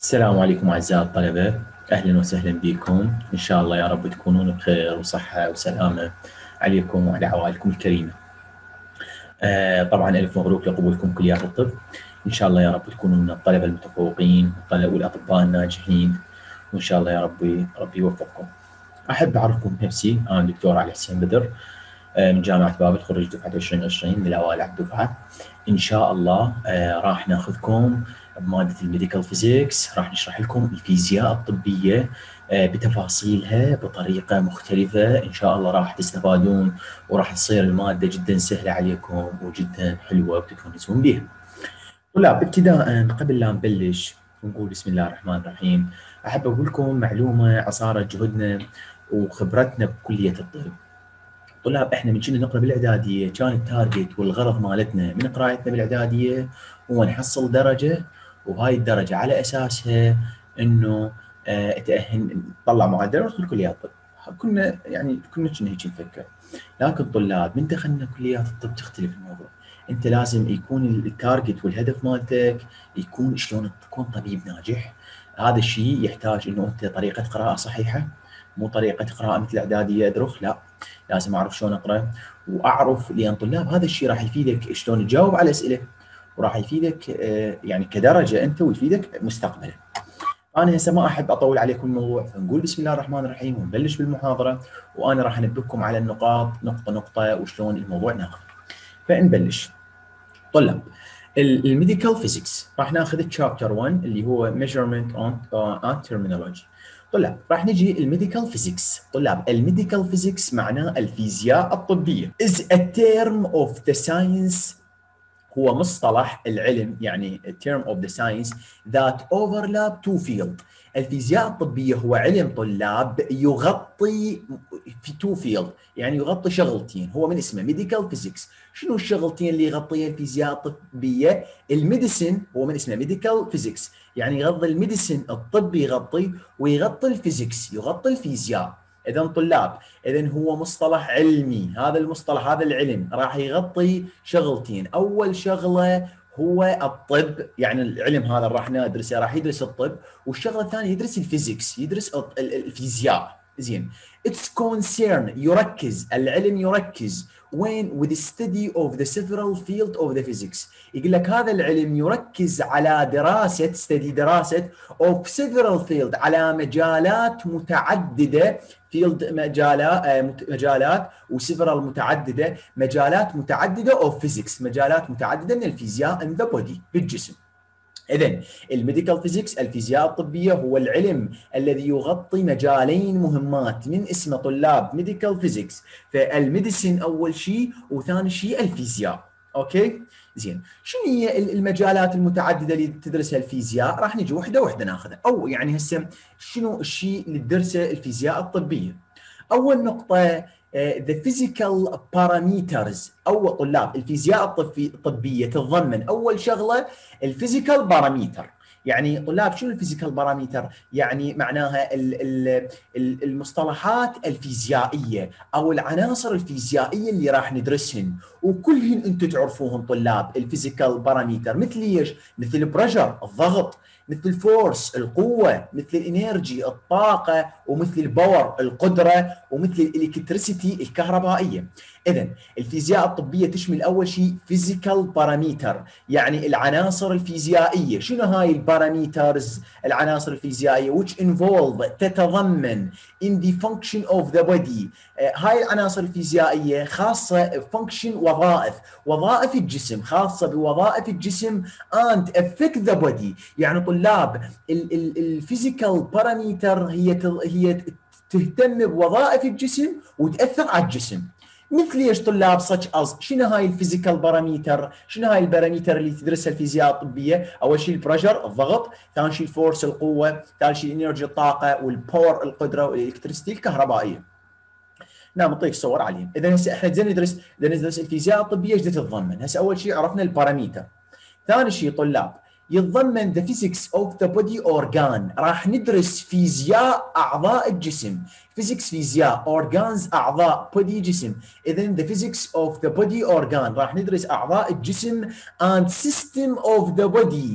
السلام عليكم أعزائي الطلبة. أهلا وسهلا بكم. إن شاء الله يا رب تكونون بخير وصحة وسلامة عليكم وعلى عوائلكم الكريمة. طبعا ألف مبروك لقبولكم كليات الطب. إن شاء الله يا رب تكونوا من الطلبة المتفوقين والأطباء الناجحين، وإن شاء الله يا ربي يوفقكم. أحب أعرفكم بنفسي، أنا دكتور علي حسين بدر، من جامعة بابل، خريج دفعة 2020 من الأوائل على الدفعة. إن شاء الله راح ناخذكم بمادة الميديكال فيزيكس، راح نشرح لكم الفيزياء الطبية بتفاصيلها بطريقة مختلفة. إن شاء الله راح تستفادون وراح تصير المادة جدا سهلة عليكم وجدا حلوة وتتونسون بها. طلاب، ابتداء قبل لا نبلش ونقول بسم الله الرحمن الرحيم، أحب أقول لكم معلومة عصارة جهدنا وخبرتنا بكلية الطب. طلاب، احنا من كنا نقرا بالاعداديه كان التارجت والغرض مالتنا من قراءتنا بالاعداديه هو نحصل درجه، وهاي الدرجه على اساسها انه تاهل نطلع معدل وندخل كليات الطب. كنا هيك نفكر. لكن طلاب، من دخلنا كليات الطب تختلف الموضوع. انت لازم يكون التارجت والهدف مالتك يكون شلون تكون طبيب ناجح. هذا الشيء يحتاج انه انت طريقه قراءه صحيحه، مو طريقه قراءه مثل اعداديه ادرخ، لا، لازم اعرف شلون اقرا واعرف. لان طلاب هذا الشيء راح يفيدك شلون تجاوب على اسئله، وراح يفيدك يعني كدرجه انت، ويفيدك مستقبلا. انا هسه ما احب اطول عليكم الموضوع، فنقول بسم الله الرحمن الرحيم ونبلش بالمحاضره، وانا راح انبهكم على النقاط نقطه نقطه وشلون الموضوع ناخذ. فنبلش. طلاب، الميديكال فيزيكس راح ناخذ تشابتر 1 اللي هو measurement on terminology. طلاب، راح نجي الميديكال فيزيكس. طلاب، الميديكال فيزيكس معناه الفيزياء الطبيه is a term of the science، هو مصطلح العلم، يعني term of the science that overlap two field. الفيزياء الطبية هو علم طلاب يغطي في two field، يعني يغطي شغلتين. هو من اسمه medical physics. شنو الشغلتين اللي يغطيها الفيزياء الطبية؟ الميديسن، هو من اسمه medical physics، يعني يغطي الميديسن الطب، يغطي ويغطي الفيزيكس، يغطي الفيزياء. اذا طلاب، اذا هو مصطلح علمي. هذا المصطلح، هذا العلم راح يغطي شغلتين. اول شغله هو الطب، يعني العلم هذا راح ندرسه، راح يدرس الطب. والشغله الثانيه يدرس الفيزيكس، يدرس الفيزياء. زين. اتس كونسيرن، يركز العلم، يركز وين with the study of the several field of the physics. يقول لك هذا العلم يركز على دراسه، دراسه of several field، على مجالات متعدده. فيلد مجالات، وسيفرال متعدده، مجالات متعدده اوف فيزيكس، مجالات متعدده من الفيزياء ان ذا بودي، بالجسم. اذا الميديكال فيزيكس، الفيزياء الطبيه، هو العلم الذي يغطي مجالين مهمات من اسمه طلاب ميديكال فيزيكس. فالميديسين اول شيء، وثاني شيء الفيزياء. اوكي، زين. شنو هي المجالات المتعدده اللي تدرسها الفيزياء؟ راح نجي وحده وحده ناخذها. او يعني هسه شنو الشيء اللي تدرسه الفيزياء الطبيه؟ اول نقطه the physical parameters. أو طلاب، الفيزياء الطبية تتضمن أول شغلة الفيزيكال باراميتر. يعني طلاب، شنو الفيزيكال باراميتر؟ يعني معناها المصطلحات الفيزيائية أو العناصر الفيزيائية اللي راح ندرسهن، وكلهن أنتم تعرفوهم طلاب. الفيزيكال باراميتر مثل ايش؟ مثل البريشر، الضغط، مثل الفورس، القوة، مثل الانرجي، الطاقة، ومثل الباور، القدرة، ومثل الالكتريسيتي، الكهربائية. إذا الفيزياء الطبية تشمل أول شيء فيزيكال باراميتر، يعني العناصر الفيزيائية. شنو هاي الباراميترز؟ العناصر الفيزيائية which involve، تتضمن in the function of the body. هاي العناصر الفيزيائية خاصة function، وظائف الجسم، خاصة بوظائف الجسم and affect the body. يعني طلاب، الفيزيكال باراميتر هي تهتم بوظائف الجسم وتأثر على الجسم. مثل ايش طلاب؟ such as، شنو هاي الفيزيكال باراميتر؟ شنو هاي الباراميتر اللي تدرسها الفيزياء الطبيه؟ اول شيء البريشر، الضغط، ثاني شيء الفورس، القوه، ثالث شيء الانرجي، الطاقه، والباور، القدره، والالكتريستي، الكهربائيه. نعم، نعطيك صور عليهم. اذا هسه احنا ندرس الفيزياء الطبيه ايش تتضمن. هسه اول شيء عرفنا الباراميتر. ثاني شيء طلاب، يتضمن the physics of the body organ. راح ندرس فيزياء اعضاء الجسم. فيزيكس فيزياء، organs اعضاء، body جسم. اذا the physics of the body organ، راح ندرس اعضاء الجسم and system of the body.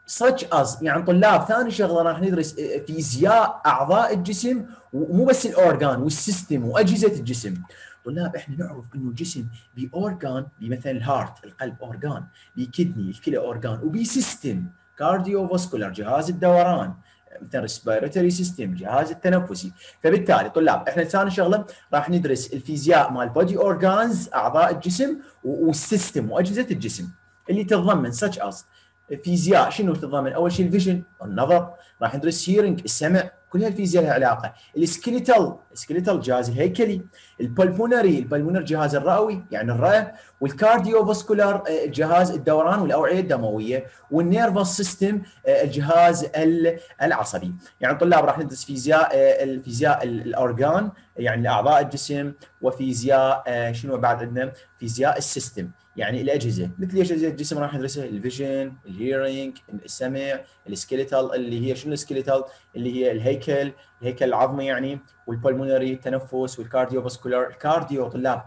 such as يعني طلاب ثاني شغله راح ندرس فيزياء اعضاء الجسم، ومو بس الاورجان والسيستم واجهزه الجسم. طلاب احنا نعرف انه الجسم باورجان، بمثلا الهارت القلب اورجان، بكدني الكلى اورجان، وبسيستم كارديو فاسكولار جهاز الدوران، مثلا ريسبيراتوري سيستم جهاز التنفسي. فبالتالي طلاب احنا ثاني شغله راح ندرس الفيزياء مال بودي اورجانز اعضاء الجسم والسيستم واجهزه الجسم اللي تتضمن such as فيزياء شنو تتضمن؟ اول شيء الفيجن النظر، راح ندرس هيرنج السمع، كل هالفيزياء لها علاقه. السكيليتال جهاز الهيكلي، البلمونري جهاز الرئوي يعني الرئه، والكارديو فاسكولار جهاز الدوران والاوعيه الدمويه، والنيرفس سيستم الجهاز العصبي. يعني طلاب راح ندرس الفيزياء الاورجان يعني اعضاء الجسم، وفيزياء شنو بعد عندنا؟ فيزياء السيستم يعني الاجهزه، مثل اجهزه الجسم راح ندرسها الفيجن، الهيرنج، السمع، السكيليتال اللي هي شنو السكيليتال؟ اللي هي الهيكل العظمي يعني، والبلمونري التنفس، والكارديو فاسكولار. الكارديو طلاب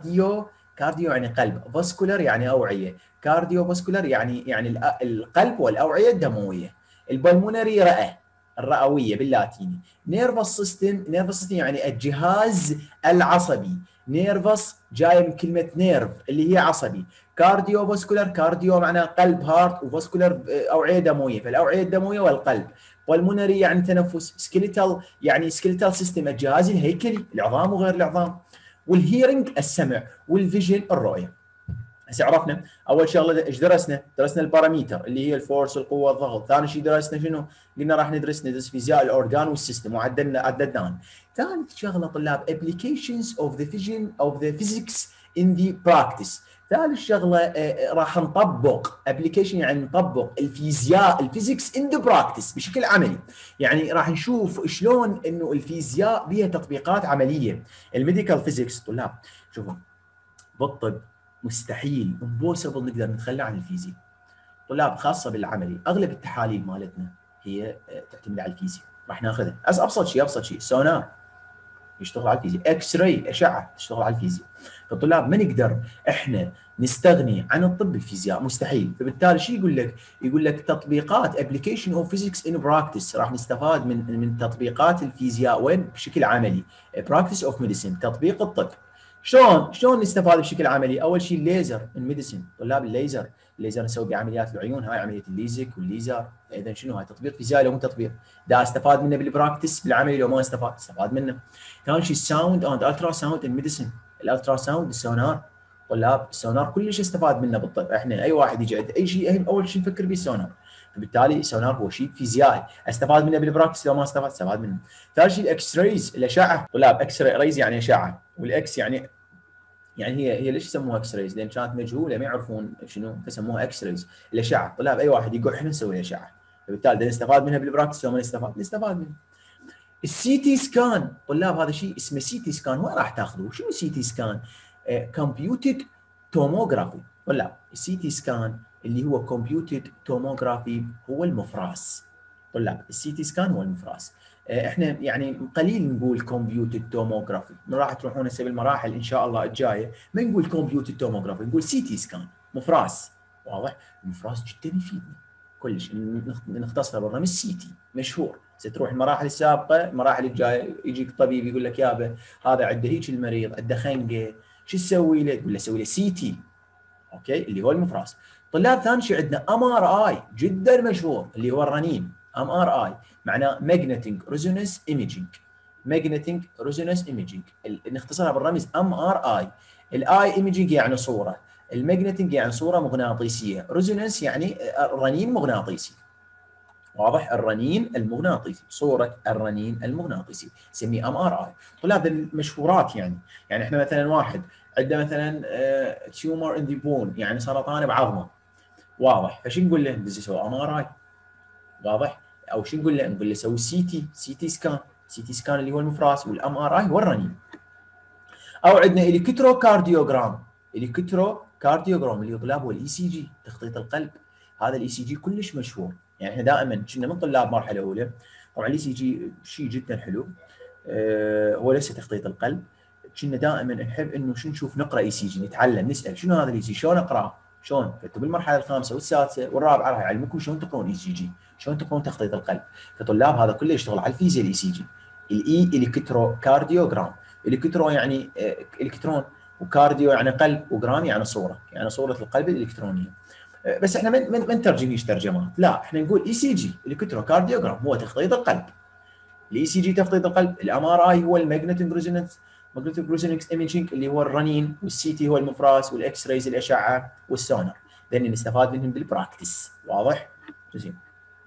كارديو يعني قلب، فاسكولار يعني اوعيه، كارديو فاسكولار يعني القلب والاوعيه الدمويه. البلمونري رئه الرئويه باللاتيني. نيرفس سيستم يعني الجهاز العصبي، نيرفس جايه من كلمه نيرف اللي هي عصبي. كارديو فاسكولار، كارديو معناه قلب هارت، وفاسكولار اوعيه دمويه، فالاوعيه الدمويه والقلب. بالمونري يعني تنفس، سكيليتال يعني سكيليتال سيستم الجهاز الهيكلي العظام وغير العظام، والهيرنج السمع، والفيجن الرؤيه. هسه عرفنا اول شغله ايش درسنا؟ درسنا الباراميتر اللي هي الفورس القوه الضغط. ثاني شيء درسنا شنو؟ قلنا راح ندرس فيزياء الاورجان والسيستم وعددناهم. ثالث شغله طلاب applications of the vision of the physics in the practice. ثالث شغله راح نطبق ابلكيشن يعني نطبق الفيزيكس ان ذا براكتس بشكل عملي. يعني راح نشوف شلون انه الفيزياء بها تطبيقات عمليه. الميديكال فيزيكس طلاب شوفوا بالطب مستحيل امبوسيبل نقدر نتخلى عن الفيزياء. طلاب خاصه بالعملي اغلب التحاليل مالتنا هي تعتمد على الفيزياء. راح ناخذها ابسط شيء سونار يشتغل على الفيزياء، اكس راي اشعه تشتغل على الفيزياء. فالطلاب ما نقدر احنا نستغني عن الطب الفيزياء مستحيل. فبالتالي شو يقول لك؟ يقول لك تطبيقات ابلكيشن اوف فيزيكس ان براكتس، راح نستفاد من تطبيقات الفيزياء وين؟ بشكل عملي. براكتس اوف ميديسن تطبيق الطب. شلون نستفاد بشكل عملي؟ اول شيء الليزر الميديسن طلاب، الليزر نسوي بعمليات العيون، هاي عمليه الليزك والليزر. اذا شنو هاي؟ تطبيق فيزيائي لو مو تطبيق؟ دا استفاد منه بالبراكتس بالعملي لو ما استفاد منه. ثاني شيء الساوند اند الترا ساوند الميديسن، الالترا ساوند السونار طلاب، السونار كلش استفاد منه بالطب. احنا اي واحد يجي عند اي شيء اول شيء نفكر به السونار. فبالتالي السونار هو شيء فيزيائي، استفاد منه بالبراكتس لو ما استفاد منه. ثالث شيء الاكس رايز الاشعه طلاب، اكس رايز يعني اشعه، والاكس يعني هي ليش يسموها اكس رايز؟ لان كانت مجهوله ما يعرفون شنو فسموها اكس رايز الاشعه. طلاب اي واحد يقول احنا نسوي الاشعه، فبالتالي نستفاد منها بالبراكتس لو ما نستفاد منها. السي تي سكان طلاب هذا شيء اسمه سي تي سكان، وين راح تاخذوه؟ شنو سي تي سكان؟ كمبيوتد توموغرافي طلاب. السي تي سكان اللي هو كمبيوتد توموغرافي هو المفراس طلاب، السي تي سكان هو المفراس. احنا يعني قليل نقول كمبيوتد توموغرافي، راح تروحون هسه بالمراحل ان شاء الله الجايه ما نقول كمبيوتد توموغرافي، نقول سي تي سكان مفراس. واضح؟ المفراس جدا يفيدنا كلش، نختصره بالرمز سي تي مشهور. ستروح المراحل السابقه، المراحل الجايه يجيك طبيب يقول لك يابا هذا عنده هيك المريض عنده خنقه، شو تسوي له؟ تقول له سوي له سي تي، اوكي اللي هو المفراس. طلاب ثاني شيء عندنا ام ار اي جدا مشهور اللي هو الرنين. ام ار اي معناه ماجنتيك ريزونانس ايميجينج، ماجنتيك ريزونانس ايميجينج نختصرها بالرمز ام ار اي. الاي ايميجينج يعني صوره، الماجنتيك يعني صوره مغناطيسيه، ريزونانس يعني رنين مغناطيسي. واضح؟ الرنين المغناطيسي، صوره الرنين المغناطيسي نسميه ام ار اي. طلاب المشهورات يعني احنا مثلا واحد عنده مثلا تيومر ان ذا بون يعني سرطان بعظمه، واضح؟ فشو نقول له؟ نقول له سوي ام ار اي، واضح؟ او شو نقول له؟ نقول له سوي سي تي سكان، سي تي سكان اللي هو المفراس، والام ار اي هو الرنين. او عندنا الكترو كارديوجرام، الكترو كارديوجرام اللي هو طلاب هو الاي سي جي تخطيط القلب. هذا الاي سي جي كلش مشهور، يعني احنا دائما كنا من طلاب مرحله اولى. طبعا الاي سي جي شيء جدا حلو، هو ليس تخطيط القلب. كنا دائما نحب انه شو نشوف نقرا اي سي جي، نتعلم نسال شنو هذا الاي سي جي، شلون اقراه، شلون؟ فانتم بالمرحله الخامسه والسادسه والرابعه راح يعلمكم شلون تقرون اي سي جي، شلون تقرون تخطيط القلب. كطلاب هذا كله يشتغل على الفيزياء الاي سي جي. الاي الكترو كارديوجرام، الكترو يعني الكترون، وكارديو يعني قلب، وجرام يعني صوره، يعني صوره القلب الالكترونيه. بس احنا ما نترجميش ترجمات، لا احنا نقول اي سي جي الكترو كارديوجرام هو تخطيط القلب. الاي سي جي تخطيط القلب، الام ار اي هو الماجنتيك ريزونانس، ماجنتيك ريزونانس ايميجينج اللي هو الرنين، والسي تي هو المفراس، والاكس رايز الاشعه، والسونار. ذني نستفاد منهم بالبراكتس. واضح؟ زين.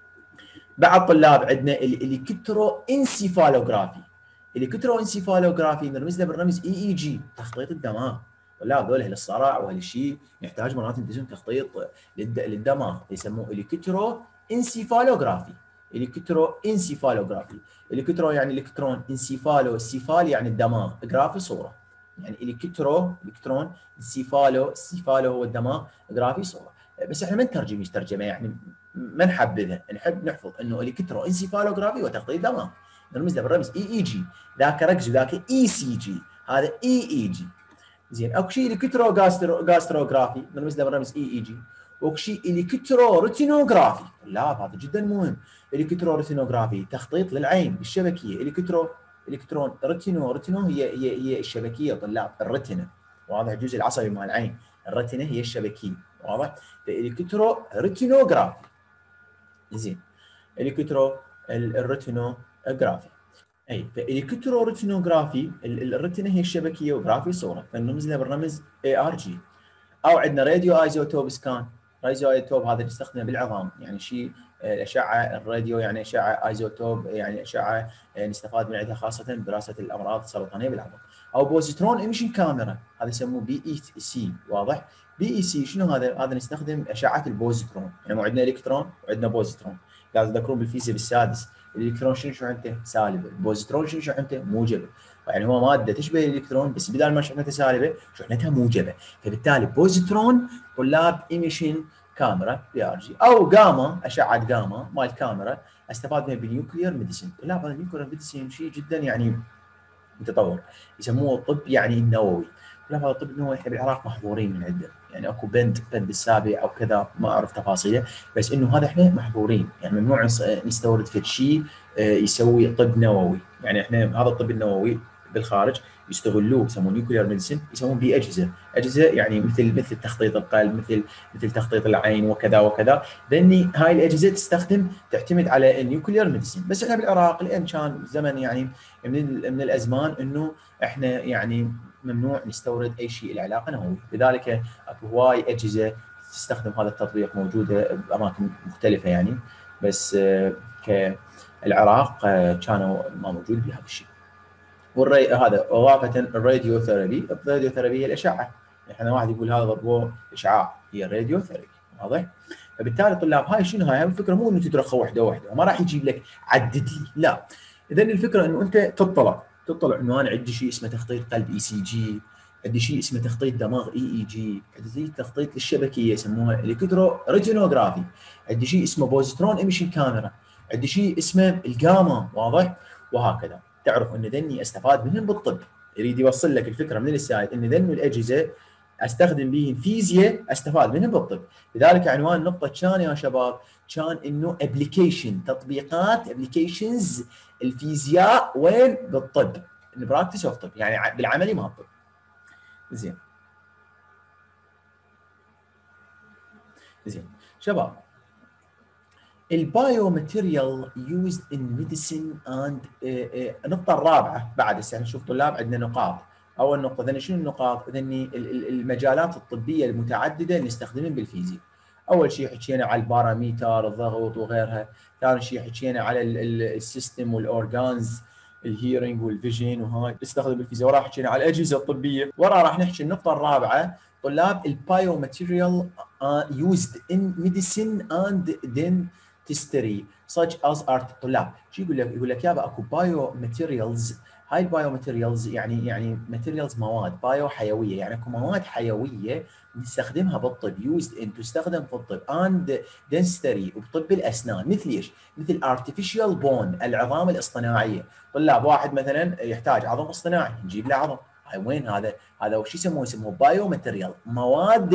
بعض طلاب عندنا الكترو انسيفالوجرافي. الكترو انسيفالوجرافي نرمز له بالرمز اي اي جي، تخطيط الدماغ. طلاب ذولا اهل الصرع واهل الشيء نحتاج مرات ندزهم تخطيط للدماغ، يسموه الكترو انسيفالوجرافي. الكترو انسيفالوجرافي، الكترو يعني الكترون، انسيفالو السيفال يعني الدماغ، جرافي صوره. يعني الكترون سيفالو هو الدماغ، جرافي صوره. بس احنا ما نترجم ترجمه يعني ما نحبذها، نحب نحفظ انه الكترو انسيفالوجرافي وتخطيط دماغ نرمز له بالرمز اي اي جي. ذاك ركز وذاك اي سي جي، هذا اي اي جي. زين. اكو شيء الكترو جاستروغرافي نرمز له بالرمز اي اي جي. واكو شيء الكترو ريتينوغرافي. لا هذا جدا مهم. الكترو ريتينوغرافي تخطيط للعين الشبكيه. الكترون ريتينو هي الشبكيه طلاب الرتنه. واضح؟ الجزء العصبي مال العين، الرتنه هي الشبكيه. واضح؟ فالكترو ريتينوغرافي. زين. الكترو الريتينوغرافي. اي فالكترو ريتينوغرافي الرتنه هي الشبكيه وجرافي صوره، فنرمز لها بالرمز اي ار جي. او عندنا راديو ايزوتوب سكان. راديو ايزوتوب هذا نستخدمه بالعظام، يعني شيء الاشعه الراديو يعني اشعه ايزوتوب، يعني اشعه نستفاد من عندها خاصه بدراسه الامراض السرطانيه بالعظام. او بوزيترون ايميشن كاميرا، هذا يسموه بي اي سي. واضح؟ بي اي سي شنو هذا؟ هذا نستخدم اشعه البوزيترون، يعني مو عندنا الكترون وعندنا بوزيترون. قاعد تذكرون بالفيزياء بالسادس الالكترون شنو شحنته؟ سالبه، البوزيترون شنو شحنته؟ موجبه. يعني هو ماده تشبه الالكترون بس بدال ما شحنتها سالبه شحنتها موجبه. فبالتالي بوزيترون طلاب ايميشن كاميرا بي ار جي، او جاما اشعه جاما مال كاميرا استفاد منها بالنيوكليير ميديسين. طلاب هذا النيوكليير ميديسين شيء جدا يعني متطور، يسموه الطب يعني النووي. طلاب هذا الطب النووي احنا بالعراق محظورين من عنده، يعني اكو بند السابع او كذا ما اعرف تفاصيله، بس انه هذا احنا محظورين، يعني ممنوع نستورد في شيء يسوي طب نووي. يعني احنا هذا الطب النووي بالخارج يستغلوه، يسمونه نيوكليير ميديسن، يسمون به اجهزه يعني مثل تخطيط القلب، مثل تخطيط العين وكذا وكذا. لاني هاي الاجهزه تعتمد على النيوكليير ميديسن. بس احنا بالعراق لان كان زمن يعني من الازمان انه احنا يعني ممنوع نستورد اي شيء له علاقه نووي، لذلك اكو هواي اجهزه تستخدم هذا التطبيق موجوده باماكن مختلفه يعني، بس كالعراق كانوا ما موجود بهذا الشيء. هذا اضافه الراديو ثيرابي هي الاشعه. احنا واحد يقول هذا ضربوه اشعاع، هي الراديو ثيرابي. واضح؟ فبالتالي طلاب هاي شنو هاي الفكره؟ مو انه تدرخ واحده واحده وما راح يجيب لك عدد لي، لا. اذا الفكره انه انت تطلع انه انا عندي شيء اسمه تخطيط قلب اي سي جي، عندي شيء اسمه تخطيط دماغ اي اي جي، عندي تخطيط للشبكيه يسموها الكترو ريتينوغرافي، عندي شيء اسمه بوزيترون ايميشن كاميرا، عندي شيء اسمه الجاما. واضح؟ وهكذا. تعرف ان ذني استفاد منهم بالطب. يريد يوصل لك الفكره من السايد ان ذن الاجهزه استخدم بهم فيزياء استفاد منهم بالطب. لذلك عنوان النقطه كان يا شباب، كان انه ابلكيشن، تطبيقات ابلكيشنز الفيزياء وين؟ بالطب، البراكتس اوف طب، يعني بالعملي مال الطب. زين شباب، البايو ماتيريال يوزد ان ميديسن اند النقطه الرابعه بعد هسه نشوف طلاب عندنا نقاط. اول نقطه ذني شنو النقاط؟ ذني المجالات الطبيه المتعدده اللي نستخدمها بالفيزياء. اول شيء حكينا على الباراميتر، الضغط وغيرها. ثاني شيء حكينا على السيستم والاورجانز، الهيرنج والفيجن، وهاي تستخدم بالفيزياء. وراح حكينا على الاجهزه الطبيه. ورا راح نحكي النقطه الرابعه طلاب البايو ماتيريال used in medicine and dentistry such as art. طلاب شو يقول لك؟ يقول لك يابا اكو بايو ماتيريالز. هاي البايو ماتيريالز يعني ماتيريالز مواد بايو حيويه، يعني اكو مواد حيويه نستخدمها بالطب، used in تستخدم في الطب and dentistry وبطب الاسنان. مثل ايش؟ مثل artificial bone العظام الاصطناعيه. طلاب واحد مثلا يحتاج عظم اصطناعي نجيب له عظم، هاي وين هذا؟ هذا وش يسموه؟ يسموه بايو ماتيريال، مواد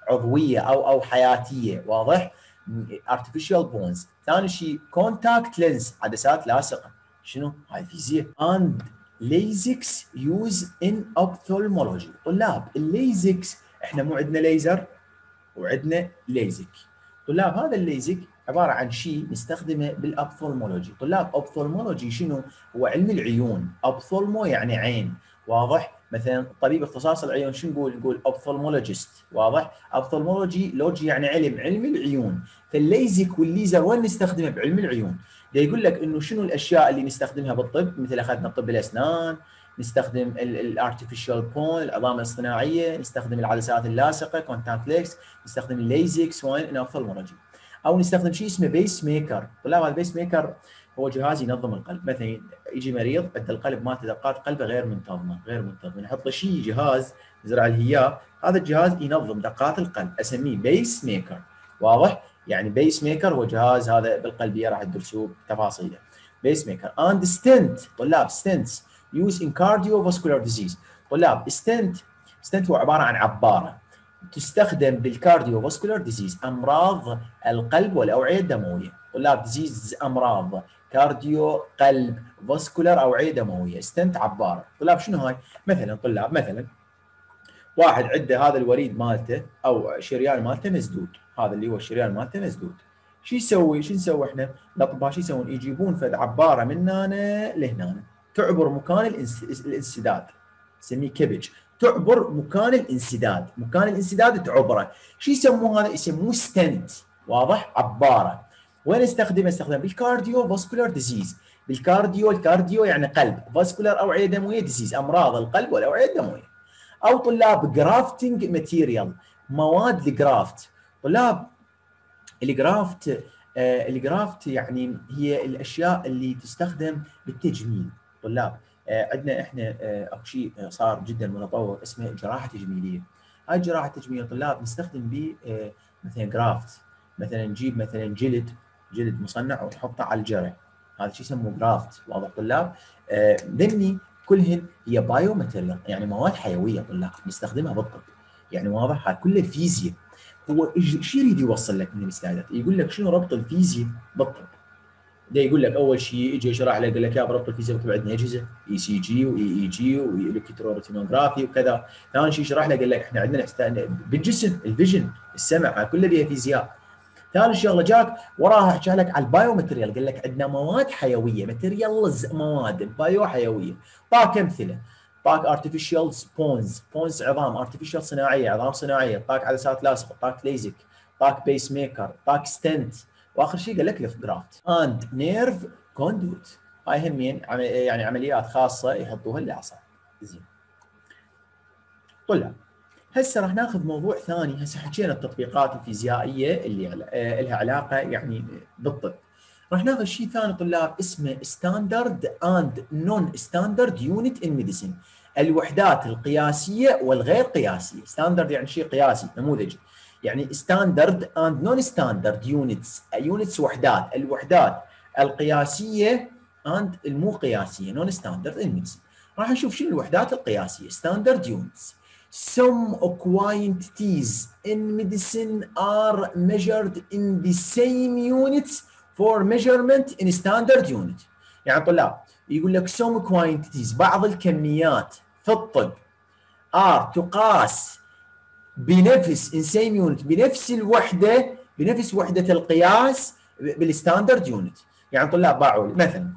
عضويه او حياتيه، واضح؟ artificial bones. ثاني شيء contact lens، عدسات لاصقه. شنو؟ هاي فيزياء. and lasix use in ophthalmology. طلاب الليزكس احنا مو عندنا ليزر وعندنا ليزك. طلاب هذا الليزك عباره عن شيء نستخدمه بالابثولمولوجي. طلاب ابثولمولوجي شنو؟ هو علم العيون. ابثولمو يعني عين، واضح؟ مثلا طبيب اختصاص العيون شو نقول؟ نقول ابثولمولوجيست، واضح؟ ابثولمولوجي لوجي يعني علم العيون. فالليزك والليزر وين نستخدمه؟ بعلم العيون. ده يقول لك انه شنو الاشياء اللي نستخدمها بالطب، مثل اخذنا طب الاسنان، نستخدم الارتفيشال بون العظام الاصطناعيه، نستخدم العدسات اللاصقه كونتاكت لينس، نستخدم الليزكس وين ان اوفثالمولوجي، او نستخدم شيء اسمه بيس ميكر. طلاب هذا البيس ميكر هو جهاز ينظم القلب. مثلا يجي مريض عنده القلب مالته دقات قلبه غير منتظمه، نحط له شيء جهاز نزرع له اياه، هذا الجهاز ينظم دقات القلب، اسميه بيس ميكر، واضح؟ يعني بيس ميكر هو جهاز هذا بالقلبيه راح تدرسوه بتفاصيله. بيس ميكر اند ستنت. طلاب ستنتس use in cardiovascular disease. طلاب ستنت هو عباره عن عباره تستخدم بالكارديوفاسكولار ديزيز، امراض القلب والاوعيه الدمويه. طلاب ديزيز امراض كارديو قلب، فاسكولار اوعيه دمويه، ستنت عباره. طلاب شنو هاي؟ مثلا طلاب مثلا واحد عنده هذا الوريد مالته او شريان مالته مسدود، هذا اللي هو الشريان مالته مسدود، شو يسوي؟ شو نسوي احنا؟ الاطباء شو يسوون؟ يجيبون فد عباره من هنا لهنا تعبر مكان الانسداد، نسميه كبج، تعبر مكان الانسداد تعبره. شو يسموه هذا؟ يسموه ستنت، واضح؟ عباره. وين استخدمه؟ استخدمه بالكارديو فاسكولار ديزيز. الكارديو يعني قلب، فاسكولار اوعيه دمويه، ديزيز امراض القلب والاوعيه الدمويه. او طلاب جرافتنج ماتيريال، مواد الجرافت. طلاب الجرافت يعني هي الاشياء اللي تستخدم بالتجميل. طلاب عندنا احنا اكو شيء صار جدا متطور اسمه جراحه تجميليه. هاي الجراحه التجميليه طلاب نستخدم به مثلا جرافت، مثلا نجيب مثلا جلد مصنع ونحطه على الجرح، هذا شيء يسموه جرافت، واضح طلاب؟ ذني كلهن هي بايو ماتيريال، يعني مواد حيويه طلاب نستخدمها بالطب، يعني واضح؟ هاي كلها فيزياء. هو شو يريد يوصل لك من السلايدات؟ يقول لك شنو ربط الفيزياء بالطب. ده يقول لك اول شيء يجي يشرح لك، يقول لك يا بربط الفيزياء بكتب عندنا اجهزه اي سي جي واي اي جي والكتروتينوغرافي وكذا. ثاني شيء يشرح لك، قال لك احنا عندنا بالجسم الفيجن، السمع، كله بها فيزياء. ثالث شغله جاك وراها حكى لك على البايو ماتيريال، قال لك عندنا مواد حيويه، ماتيريالز مواد بايو حيويه. طاك امثله، طاك ارتفيشال بونز عظام، ارتفيشال صناعيه، عظام صناعيه، طاك عدسات لاصقه، طاك ليزك، طاك بيس ميكر، طاك ستنت، واخر شيء قال لك ليف جرافت اند نيرف كوندوت. هاي همين يعني عمليات خاصه يحطوها للاعصاب. زين طلع هسه راح ناخذ موضوع ثاني. هسه حكينا التطبيقات الفيزيائيه اللي لها علاقه يعني بالطب. راح ناخذ شيء ثاني طلاب اسمه ستاندرد اند نون ستاندرد يونت ان ميديسن، الوحدات القياسيه والغير قياسيه. ستاندرد يعني شيء قياسي نموذجي، يعني ستاندرد اند نون ستاندرد يونتس وحدات، الوحدات القياسيه اند المو قياسيه نون ستاندرد ان ميديسن. راح نشوف شنو الوحدات القياسيه ستاندرد يونتس. Some quantities in medicine are measured in the same units for measurement in standard unit. يعني طلاب يقول لك some quantities بعض الكميات في الطب are تقاس بنفس in same unit بنفس الوحدة، بنفس وحدة القياس بالستاندرد يونت. يعني طلاب باعوا مثلا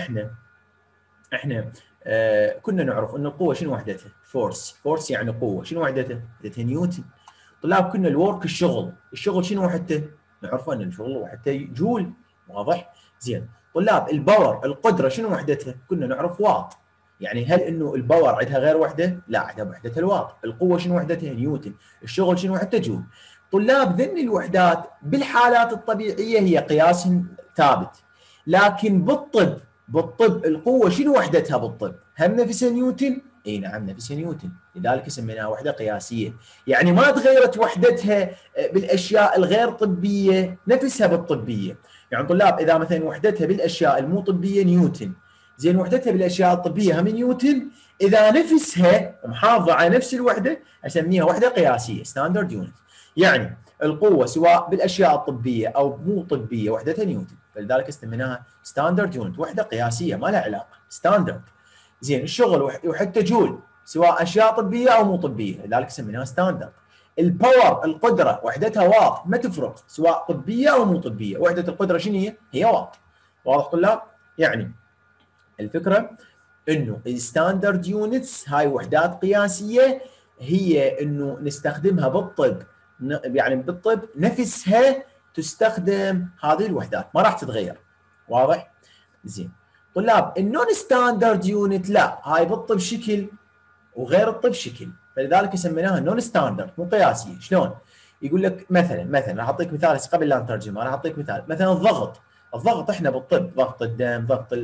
احنا كنا نعرف ان القوه شنو وحدتها؟ فورس يعني قوه، شنو وحدتها؟ وحدتها نيوتن. طلاب كنا الورك الشغل شنو وحدته؟ نعرف ان الشغل وحدته جول، واضح؟ زين طلاب الباور القدره شنو وحدتها؟ كنا نعرف واط. يعني هل انه الباور عندها غير وحده؟ لا، عندها وحدتها الواط. القوه شنو وحدتها؟ نيوتن. الشغل شنو وحدته؟ جول. طلاب ذن الوحدات بالحالات الطبيعيه هي قياس ثابت، لكن بالطب القوه شنو وحدتها بالطب؟ هم نفسها نيوتن؟ اي نعم نفسها نيوتن، لذلك سميناها وحده قياسيه. يعني ما تغيرت وحدتها بالاشياء الغير طبيه نفسها بالطبيه. يعني طلاب اذا مثلا وحدتها بالاشياء المو طبيه نيوتن، زين وحدتها بالاشياء الطبيه هم نيوتن، اذا نفسها محافظه على نفس الوحده اسميها وحده قياسيه ستاندرد يونت. يعني القوه سواء بالاشياء الطبيه او مو طبيه وحدتها نيوتن، فلذلك سميناها ستاندرد يونت، وحده قياسيه ما لها علاقه، ستاندرد. زين الشغل وحدته جول سواء اشياء طبيه او مو طبيه، لذلك سميناها ستاندرد. الباور القدره وحدتها واط، ما تفرق سواء طبيه او مو طبيه، وحده القدره شنو هي؟ هي واط. واضح طلاب؟ يعني الفكره انه الستاندرد يونتس هاي وحدات قياسيه، هي انه نستخدمها بالطب، يعني بالطب نفسها تستخدم هذه الوحدات ما راح تتغير. واضح؟ زين طلاب النون ستاندرد يونت لا، هاي بالطب شكل وغير الطب شكل، فلذلك سميناها نون ستاندرد مو قياسيه. شلون؟ يقول لك مثلا راح اعطيك مثال قبل لا نترجمها، راح اعطيك مثال مثلا الضغط احنا بالطب ضغط الدم، ضغط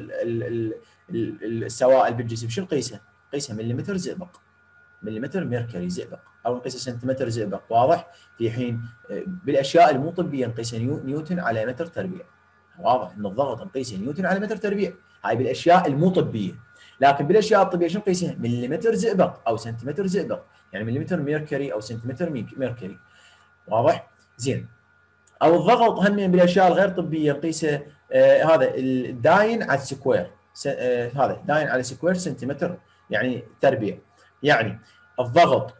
السوائل بالجسم شو نقيسه؟ نقيسه مليمتر زئبق، مليمتر ميركوري زئبق، او نقيسه سنتيمتر زئبق. واضح؟ في حين بالاشياء المو طبيه نقيسه نيوتن على متر تربيع. واضح ان الضغط نقيسه نيوتن على متر تربيع، هاي بالاشياء المو طبيه. لكن بالاشياء الطبيه شو نقيسها؟ مليمتر زئبق او سنتيمتر زئبق، يعني مليمتر ميركوري او سنتيمتر ميركوري. واضح؟ زين. او الضغط هم بالاشياء الغير طبيه نقيسه هذا الداين على السكوير، هذا داين على سكوير سنتيمتر يعني تربيع. يعني الضغط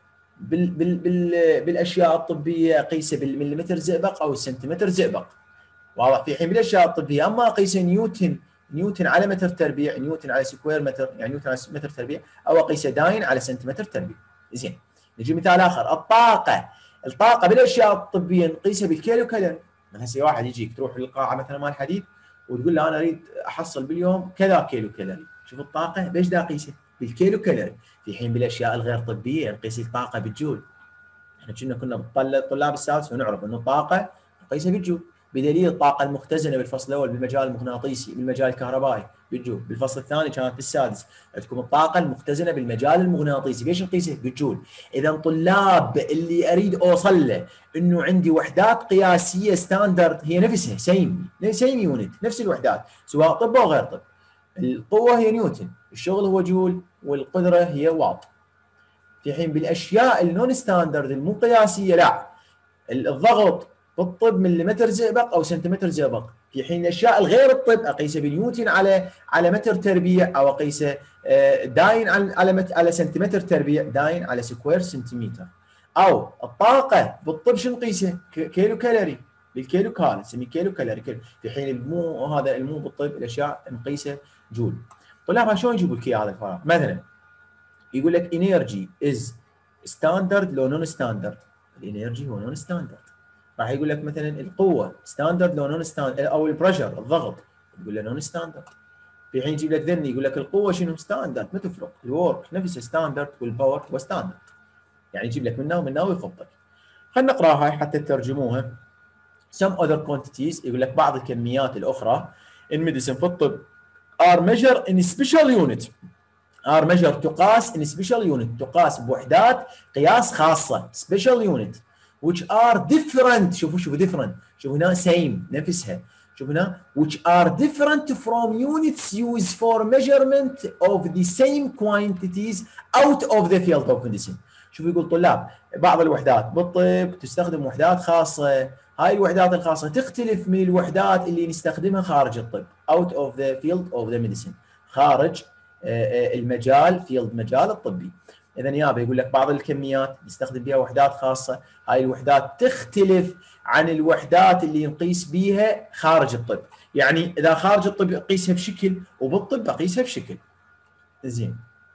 بالاشياء الطبيه اقيسه بالمليمتر زئبق او السنتيمتر زئبق. واضح؟ في حين بالاشياء الطبيه اما اقيسه نيوتن على متر تربيع، نيوتن على سكوير متر، يعني نيوتن على متر تربيع، او اقيسه داين على سنتيمتر تربيع. زين نجي مثال اخر، الطاقه بالاشياء الطبيه نقيسها بالكيلو كالوري. من هسه واحد يجيك تروح للقاعه مثلا مال حديد وتقول له انا اريد احصل باليوم كذا كيلو كالوري، شوف الطاقه بايش دا اقيسها؟ بالكيلو كالوري. في حين بالاشياء الغير طبيه نقيس الطاقه بالجول. احنا كنا طلاب السادس ونعرف انه الطاقه نقيسها بالجول، بدليل الطاقه المختزنه بالفصل الاول بالمجال المغناطيسي بالمجال الكهربائي بالجول، بالفصل الثاني كانت بالسادس عندكم الطاقه المختزنه بالمجال المغناطيسي بايش نقيسها؟ بالجول. اذا طلاب اللي اريد اوصل له انه عندي وحدات قياسيه ستاندرد هي نفسها سيم يونت، نفس الوحدات سواء طب او غير طب. القوه هي نيوتن، الشغل هو جول، والقدره هي واط. في حين بالاشياء النون ستاندرد المو قياسيه لا، الضغط بالطب مليمتر زئبق او سنتيمتر زئبق، في حين الاشياء الغير الطب اقيسه بنيوتن على متر تربيع، او اقيسه داين على سنتيمتر تربيع، داين على سكوير سنتيمتر. او الطاقه بالطب شو نقيسه؟ كيلو كالوري، بالكيلو كال نسميه كيلو كالوري. في حين المو بالطب الاشياء نقيسه جول. طلاب شلون يجيبوا لك هذا الفراغ؟ مثلا يقول لك انرجي از ستاندرد لو نون ستاندرد، الانرجي هو نون ستاندرد. راح يقول لك مثلا القوه ستاندرد لو نون ستاندرد، او البريشر الضغط تقول له نون ستاندرد. في حين يجيب لك ذني يقول لك القوه شنو؟ ستاندرد، ما تفرق، الورك نفسه ستاندرد والباور هو ستاندرد، يعني يجيب لك منه ومنه ويخبطك. خلينا نقراها حتى تترجموها. some other quantities يقول لك بعض الكميات الاخرى in medicine في الطب are measured in special unit، ار ميجر تقاس in special unit، تقاس بوحدات قياس خاصه special unit which are different. شوفوا different، شوفوا هنا same نفسها، شوفوا هنا which are different from units used for measurement of the same quantities out of the field of medicine. شوفوا يقول طلاب بعض الوحدات بالطب تستخدم وحدات خاصه، هاي الوحدات الخاصه تختلف من الوحدات اللي نستخدمها خارج الطب out of the field of the medicine، خارج المجال فيلد مجال الطبي. اذا يابا يقول لك بعض الكميات نستخدم بها وحدات خاصه، هاي الوحدات تختلف عن الوحدات اللي نقيس بها خارج الطب. يعني اذا خارج الطب اقيسها بشكل وبالطب اقيسها بشكل. زين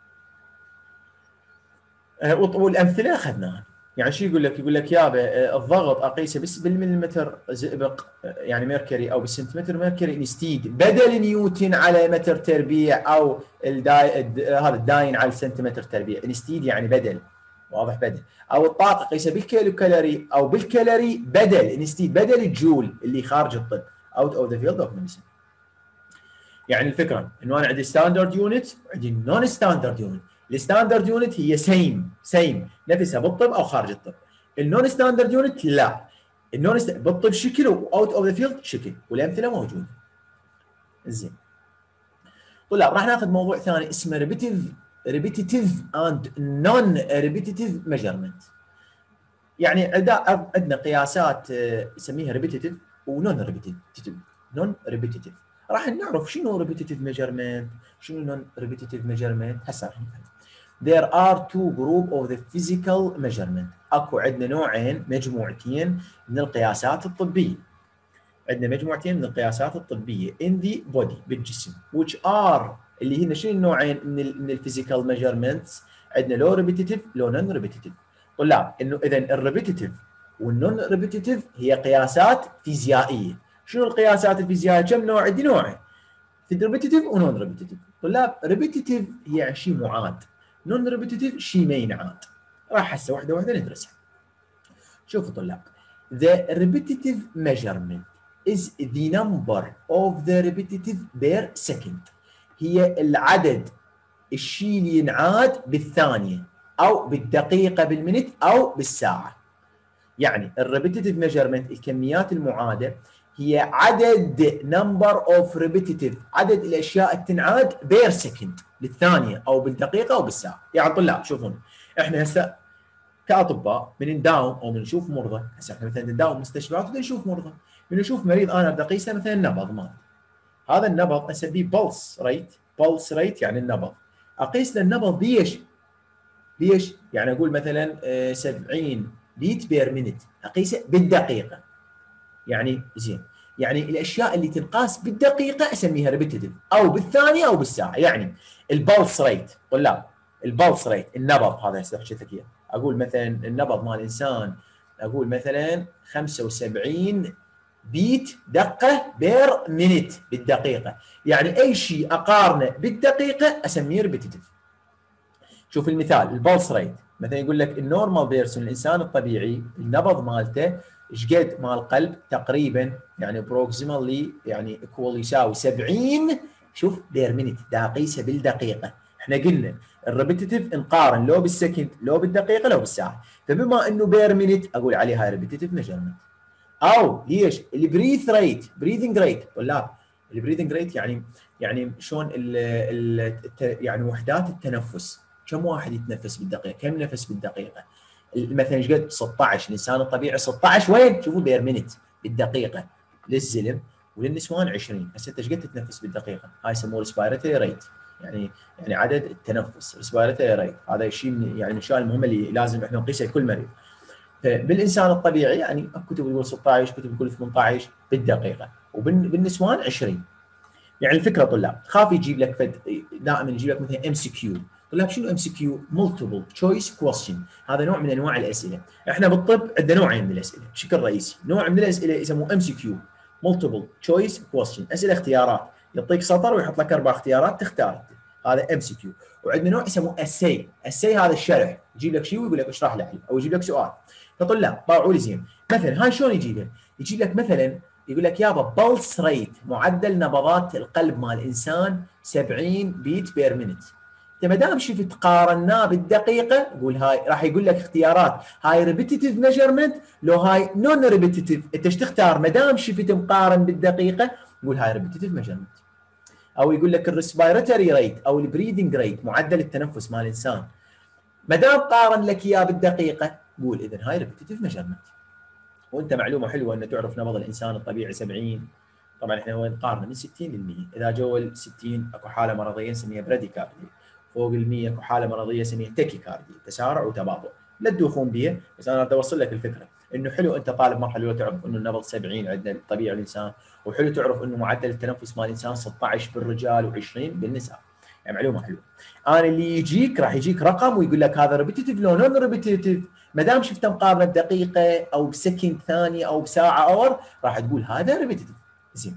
والامثله اخذناها. يعني شو يقول لك؟ يقول لك يابا الضغط اقيسه بس بالمليمتر زئبق يعني ميركوري، او بالسنتيمتر ميركوري انستيد، بدل نيوتن على متر تربيع، او هذا الداين على السنتيمتر تربيع، انستيد يعني بدل. واضح؟ بدل. او الطاقه قيسها بالكيلو كالوري او بالكالوري بدل انستيد، بدل الجول اللي خارج الطب اوت اوف ذا فيلد اوف ميديسن. يعني الفكره انه انا عندي ستاندرد يونت وعندي نون ستاندرد يونت. الستاندرد يونت هي سيم نفسها بالطب او خارج الطب. النون ستاندرد يونت لا، بالطب شكل واوت اوف ذا فيلد شكل، والامثله موجوده. زين طلاب راح ناخذ موضوع ثاني اسمه ريبيتيتيف اند نون ريبيتيتيف ميجرمنت. يعني عندنا قياسات نسميها ريبيتيتيف ونون ريبيتيتيف. نون ريبيتيتيف راح نعرف شنو ريبيتيتيف ميجرمنت، شنو نون ريبيتيتيف ميجرمنت، هسه راح نفهم. There are two group of the physical measurement. اكو عندنا نوعين، مجموعتين من القياسات الطبيه. عندنا مجموعتين من القياسات الطبيه in the body بالجسم which are اللي هن شنو النوعين من الفيزيكال ميجرمنتس؟ عندنا لو ريبيتيتيف لو نون ريبيتيتيف. طلاب انه اذا الريبيتيتيف والنون ريبيتيتيف هي قياسات فيزيائيه. شنو القياسات الفيزيائيه؟ كم نوع؟ عندي نوعين، في ريبيتيتيف ونون ريبيتيتيف. طلاب ريبيتيتيف هي شيء معاد، نون ريبيتيتيف شيء ما ينعاد. راح هسه واحده واحده ندرسها. شوفوا طلاب، the repetitive measurement is the number of the repetitive per second. هي العدد الشيء اللي ينعاد بالثانية أو بالدقيقة بالمنت أو بالساعة. يعني الريبيتيتيف ميجرمنت الكميات المعادة هي عدد نمبر اوف ريبيتيتيف، عدد الاشياء اللي تنعاد بير سكند للثانية أو بالدقيقة أو بالساعة. يعني طلاب شوفون، احنا هسه كاطباء من نداوم او من نشوف مرضى، هسه احنا مثلا نداوم مستشفيات ونشوف مرضى، من نشوف مريض انا بدي اقيسه مثلا نبض مال، هذا النبض اسميه بلس ريت، بلس ريت يعني النبض، اقيس له النبض بيش يعني اقول مثلا 70 بيت بير مينت، اقيسه بالدقيقه. يعني زين، يعني الاشياء اللي تنقاس بالدقيقه اسميها ريبيتيتيف او بالثانيه او بالساعه. يعني البلس ريت طلاب، البلس ريت النبض هذا هسه حكيت لك اياه، اقول مثلا النبض مال الانسان اقول مثلا 75 بيت دقه بير مينت بالدقيقه، يعني اي شيء اقارنه بالدقيقه اسميه ريبيتيتيف. شوف المثال، البلس ريت مثلا يقول لك النورمال بيرسون الانسان الطبيعي النبض مالته ايش قد مال القلب؟ تقريبا يعني بروكسيمالي يعني ايكوال يساوي 70 شوف بير مينت، دا اقيسها بالدقيقه. احنا قلنا الريبيتيتيف نقارن لو بالسكند لو بالدقيقه لو بالساعه، فبما انه بير مينت اقول عليها ريبيتيتيف ميجرمنت. او ليش البريث ريت، بريذنج ريت طلاب، البريذنج ريت يعني شلون يعني وحدات التنفس، كم واحد يتنفس بالدقيقه؟ كم نفس بالدقيقه؟ مثلا ايش قد 16 الانسان الطبيعي 16 وين؟ شوفوا بير مينت بالدقيقه للزلم، وللنسوان 20. هسه انت ايش قد تتنفس بالدقيقه؟ هاي يسموه ريسبيراتوري ريت، يعني عدد التنفس ريسبيراتوري ريت. هذا شيء من يعني الاشياء المهمه اللي لازم احنا نقيسها لكل مريض. بالانسان الطبيعي يعني كتب تقول 16، كتب تقول 18 بالدقيقه، وبالنسوان 20. يعني الفكره طلاب، خاف يجيب لك دائما يجيب لك مثلا ام سي كيو. طلاب شنو ام سي كيو؟ مولتيبل تشويس كويستشن، هذا نوع من انواع الاسئله. احنا بالطب عندنا نوعين من الاسئله بشكل رئيسي، نوع من الاسئله يسموه ام سي كيو مولتيبل تشويس كويستشن، اسئله اختيارات، يعطيك سطر ويحط لك 4 اختيارات تختار، هذا ام سي كيو. وعندنا نوع يسموه اسي، اسي هذا الشرح، يجيب لك شيء ويقول لك اشرح له او يجيب لك سؤال. فطلاب باوعوا لي زين، مثلا هاي شلون يجيبها؟ يجيب لك مثلا يقول لك يابا بلس ريت معدل نبضات القلب مال الانسان 70 بيت بير مينت. انت ما دام شفت قارناه بالدقيقه قول هاي، راح يقول لك اختيارات، هاي ريبيتيتيف ميجرمنت لو هاي نون ريبيتيتيف، انت ايش تختار؟ ما دام شفت مقارن بالدقيقه قول هاي ريبيتيتيف ميجرمنت. او يقول لك الريسبيراتوري ريت او البريذنج ريت معدل التنفس مال الانسان، ما دام قارن لك اياه بالدقيقه قول اذا هاي ريبيتيتيف ميجرمنت. وانت معلومه حلوه انه تعرف نبض الانسان الطبيعي 70، طبعا احنا وين نقارن من 60 لل 100، اذا جو ال 60 اكو حاله مرضيه نسميها براديكارديا، فوق ال 100 اكو حاله مرضيه نسميها تاكيكارديا، تسارع وتباطؤ. لا تدوخون بيها، بس انا بدي اوصل لك الفكره انه حلو انت طالب مرحله اولى تعرف انه النبض 70 عندنا الطبيعي الانسان، وحلو تعرف انه معدل التنفس مال الانسان 16 بالرجال و20 بالنساء. يعني معلومه حلوه. انا اللي يجيك راح يجيك رقم ويقول لك هذا ريبيتيتيف لو نون ريبيتيتيف، ما دام شفت مقارنه بدقيقه او بسكند ثانيه او بساعه اور راح تقول هذا ريبيتيتيف. زين.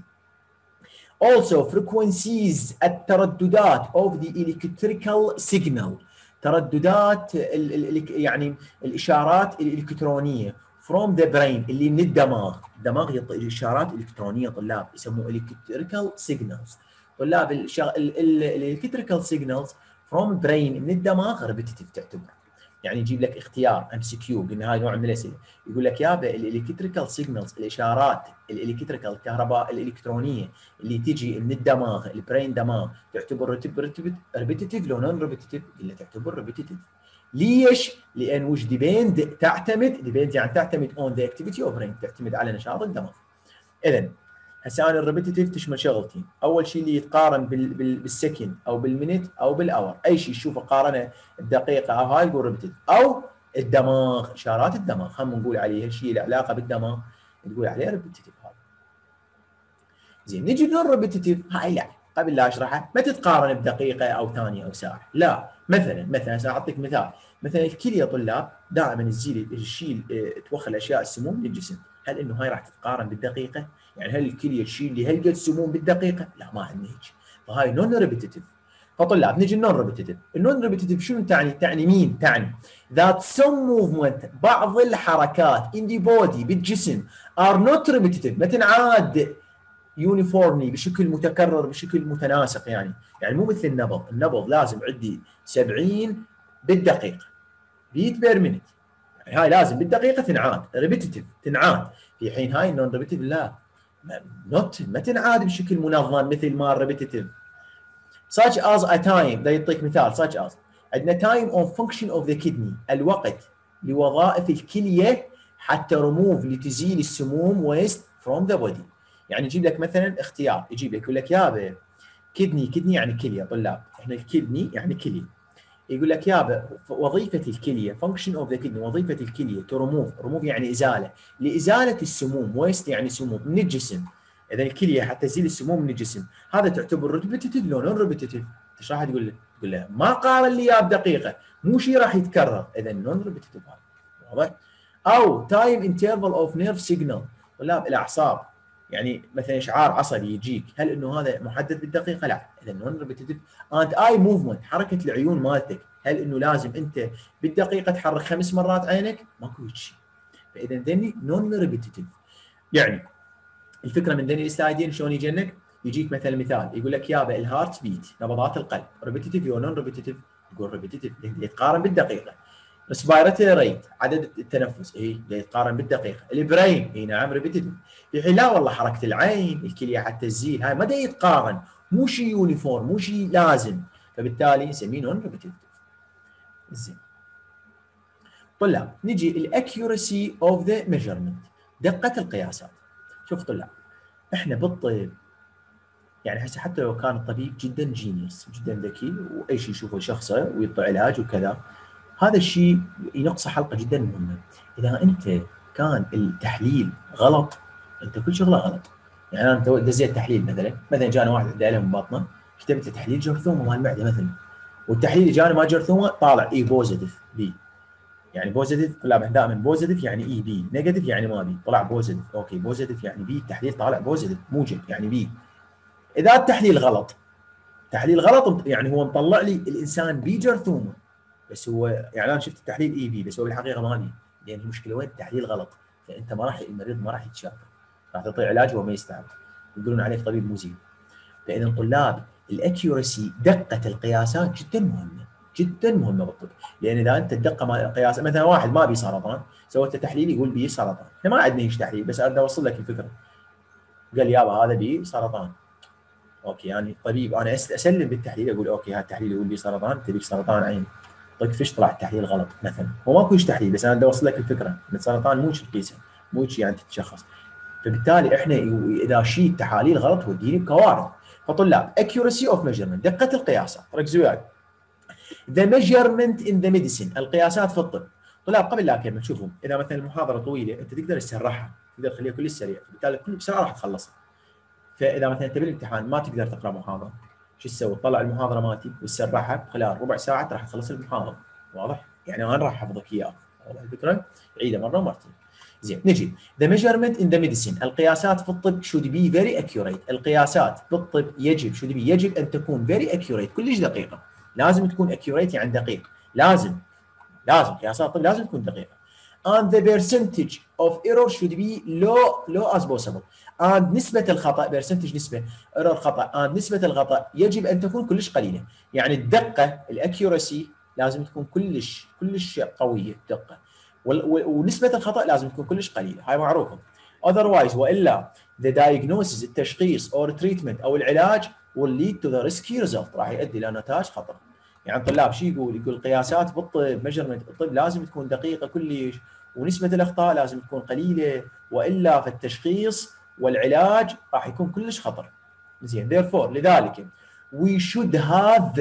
Also frequencies الترددات of the electrical signal، ترددات يعني الاشارات الالكترونيه from the brain اللي من الدماغ، الدماغ يعطي اشارات الكترونيه طلاب يسموه electrical signals. طلاب الالكتريكال signals from brain من الدماغ ريبيتيتيف تعتبر. يعني يجيب لك اختيار ام سي كيو، قلنا هاي نوع من الاسئله، يقول لك يابا الالكتريكال سيجنالز الاشارات الالكتريكال الكهرباء الالكترونيه اللي تجي من الدماغ البرين دماغ تعتبر ريبيتيتيف لو نون ريبيتيتيف؟ قلنا تعتبر ريبيتيتيف. ليش؟ لان وش ديبند تعتمد يعني تعتمد اون ذا اكتيفيتي اوف برين، تعتمد على نشاط الدماغ. اذا هسه انا الريبيتيتيف تشمل شغلتين، اول شيء اللي يتقارن بالسكند او بالمينت او بالاور، اي شيء تشوفه قارنه بدقيقه او هاي يقول ريبيتيتيف، او الدماغ، اشارات الدماغ هم نقول عليه شيء له علاقه بالدماغ تقول عليه ريبيتيتيف. هذا زين. نجي نون ريبيتيتيف، هاي لا قبل لا اشرحها ما تتقارن بدقيقه او ثانيه او ساعه، لا. مثلا ساعطيك مثال، مثلا الكليه طلاب دائما تشيل توخى الاشياء السموم للجسم، هل انه هاي راح تتقارن بالدقيقه؟ يعني هل الكليه تشيل لي هالقد سموم بالدقيقه؟ لا، ما عندنا هيك، فهاي نون ريبيتيتيف. فطلاب نجي النون ريبيتيتيف، النون ريبيتيتيف شنو تعني؟ تعني مين؟ تعني that some movement، بعض الحركات in the body بالجسم are not repetitive، ما تنعاد يونيفورملي بشكل متكرر بشكل متناسق، يعني مو مثل النبض لازم عندي 70 بالدقيقه بيت بير مينت، يعني هاي لازم بالدقيقه تنعاد ريبيتيتيف، تنعاد، في حين هاي النون ريبيتيتيف لا، ما تنعاد بشكل منظم مثل ما الريبيتيتيف. such as a time، ده يعطيك مثال such as، عندنا time on function of the kidney، الوقت لوظائف الكليه حتى ريموف لتزيل السموم ويست from the body. يعني يجيب لك مثلا اختيار، يجيب لك يقول لك يابا كدني يعني كليه، طلاب احنا الكدني يعني كليه، يقول لك يابا وظيفه الكليه function of the kidney، وظيفه الكليه to remove يعني ازاله، لازاله السموم، ويست يعني سموم من الجسم. اذا الكليه حتى تزيل السموم من الجسم، هذا تعتبر ريبيتيتيف لو نون ريبيتيتيف؟ ايش راح تقول له؟ تقول له ما قارن لي اياه بدقيقه، مو شيء راح يتكرر، اذا نون ريبيتيتيف هذا، واضح؟ او تايم انترفال اوف نيرف سيجنال، طلاب الاعصاب، يعني مثلا اشعار عصبي يجيك، هل انه هذا محدد بالدقيقه؟ لا، اذا نون ريبيتيتيف. اند اي موفمنت، حركه العيون مالتك، هل انه لازم انت بالدقيقه تحرك 5 مرات عينك؟ ماكو شيء، فاذا ذني نون ريبيتيتيف. يعني الفكره من ذني السلايدين شلون يجنك؟ يجيك مثال يقول لك يابا الهارت بيت، نبضات القلب، ريبيتيتيف او نون ريبيتيتيف؟ تقول ريبيتيتيف، يتقارن بالدقيقه. ريسبيراتوري ريت، عدد التنفس، يتقارن بالدقيقه. البرين، نعم ريبيتيتيف. في حين لا والله حركه العين، الكليه حتى تزيل، هاي ما يتقارن، مو شيء يونيفورم، مو شيء لازم، فبالتالي نسميه نون ريبيتيتيف. زين. طلاب نجي الاكيورسي اوف ذا ميجرمنت، دقه القياسات. شوف طلاب، احنا بالطب يعني هسه حتى لو كان الطبيب جدا جينيوس، جدا ذكي، واي شيء يشوفه شخصه ويعطي علاج وكذا، هذا الشيء ينقصه حلقه جدا مهمه. اذا انت كان التحليل غلط، انت كل شغله غلط. يعني انا دزيت تحليل مثلا جانا واحد عنده الم ببطنه، كتبت له تحليل جرثومه مال المعده مثلا، والتحليل جاني ما جرثومه، طالع اي بوزيتيف بي، يعني بوزيتيف، طلاب دائما بوزيتيف يعني اي بي، نيجاتيف يعني ما بي، طلع بوزيتيف، اوكي بوزيتيف يعني بي، التحليل طالع بوزيتيف موجب يعني بي. اذا التحليل غلط، يعني هو مطلع لي الانسان بي جرثومه، بس هو يعني انا شفت التحليل اي بي، بس هو بالحقيقه ما بي، لان المشكله وين؟ التحليل غلط، فانت المريض ما راح يتشافى، راح تعطيه علاج وهو ما يستوعب، يقولون عليك طبيب مزيف. فاذا طلاب الاكيورسي، دقه القياسات جدا مهمه، جدا مهمه بالطب، لان اذا انت الدقه مال القياس، مثلا واحد ما بي سرطان، سويت تحليل يقول بي سرطان، احنا ما عندنا هيك تحليل، بس انا اوصل لك الفكره، قال يابا هذا بي سرطان، اوكي يعني طبيب انا اسلم بالتحليل، اقول اوكي هذا التحليل يقول لي سرطان، تبيك سرطان عين، طيب فيش طلع التحليل غلط مثلا، هو ماكو تحليل، بس انا بدي اوصل لك الفكره ان السرطان مو تقيسه، مو يعني تتشخص، فبالتالي احنا اذا شيء تحاليل غلط وديني بكوارث. فطلاب accuracy of measurement، دقه القياسات، ركزوا وياي. the measurement in the medicine، القياسات في الطب. طلاب قبل لا اكمل، شوفوا اذا مثلا المحاضره طويله انت تقدر تسرعها، تقدر تخليها كل سريع، فبالتالي كل بسرعه راح تخلصها. فاذا مثلا انت بالامتحان ما تقدر تقرا محاضره، شو تسوي؟ تطلع المحاضره مالتي وتسرعها، خلال ربع ساعه راح تخلص المحاضره، واضح؟ يعني انا راح احفظك اياه، واضح الفكره؟ عيده مره ومرتين. زين. نجي ذا ميجرمنت ان ذا ميديسين، القياسات في الطب should be very accurate، القياسات بالطب يجب ان تكون very accurate، كلش دقيقه، لازم تكون accurate يعني دقيق، لازم قياسات الطب لازم تكون دقيقه. and the percentage of error should be low as possible، and نسبة الخطأ، percentage نسبة، error خطأ، and نسبة الخطأ يجب أن تكون كلش قليلة، يعني الدقة الاكيورسي لازم تكون كلش قوية الدقة، ونسبة الخطأ لازم تكون كلش قليلة، هاي معروفة. otherwise والا the diagnosis، التشخيص or treatment او العلاج will lead to the risky result، راح يؤدي الى نتائج خطر. يعني الطلاب شو يقول قياسات بالطب ميجرمنت الطب لازم تكون دقيقه كلش، ونسبه الاخطاء لازم تكون قليله، والا فالتشخيص والعلاج راح يكون كلش خطر. زين therefore لذلك we should have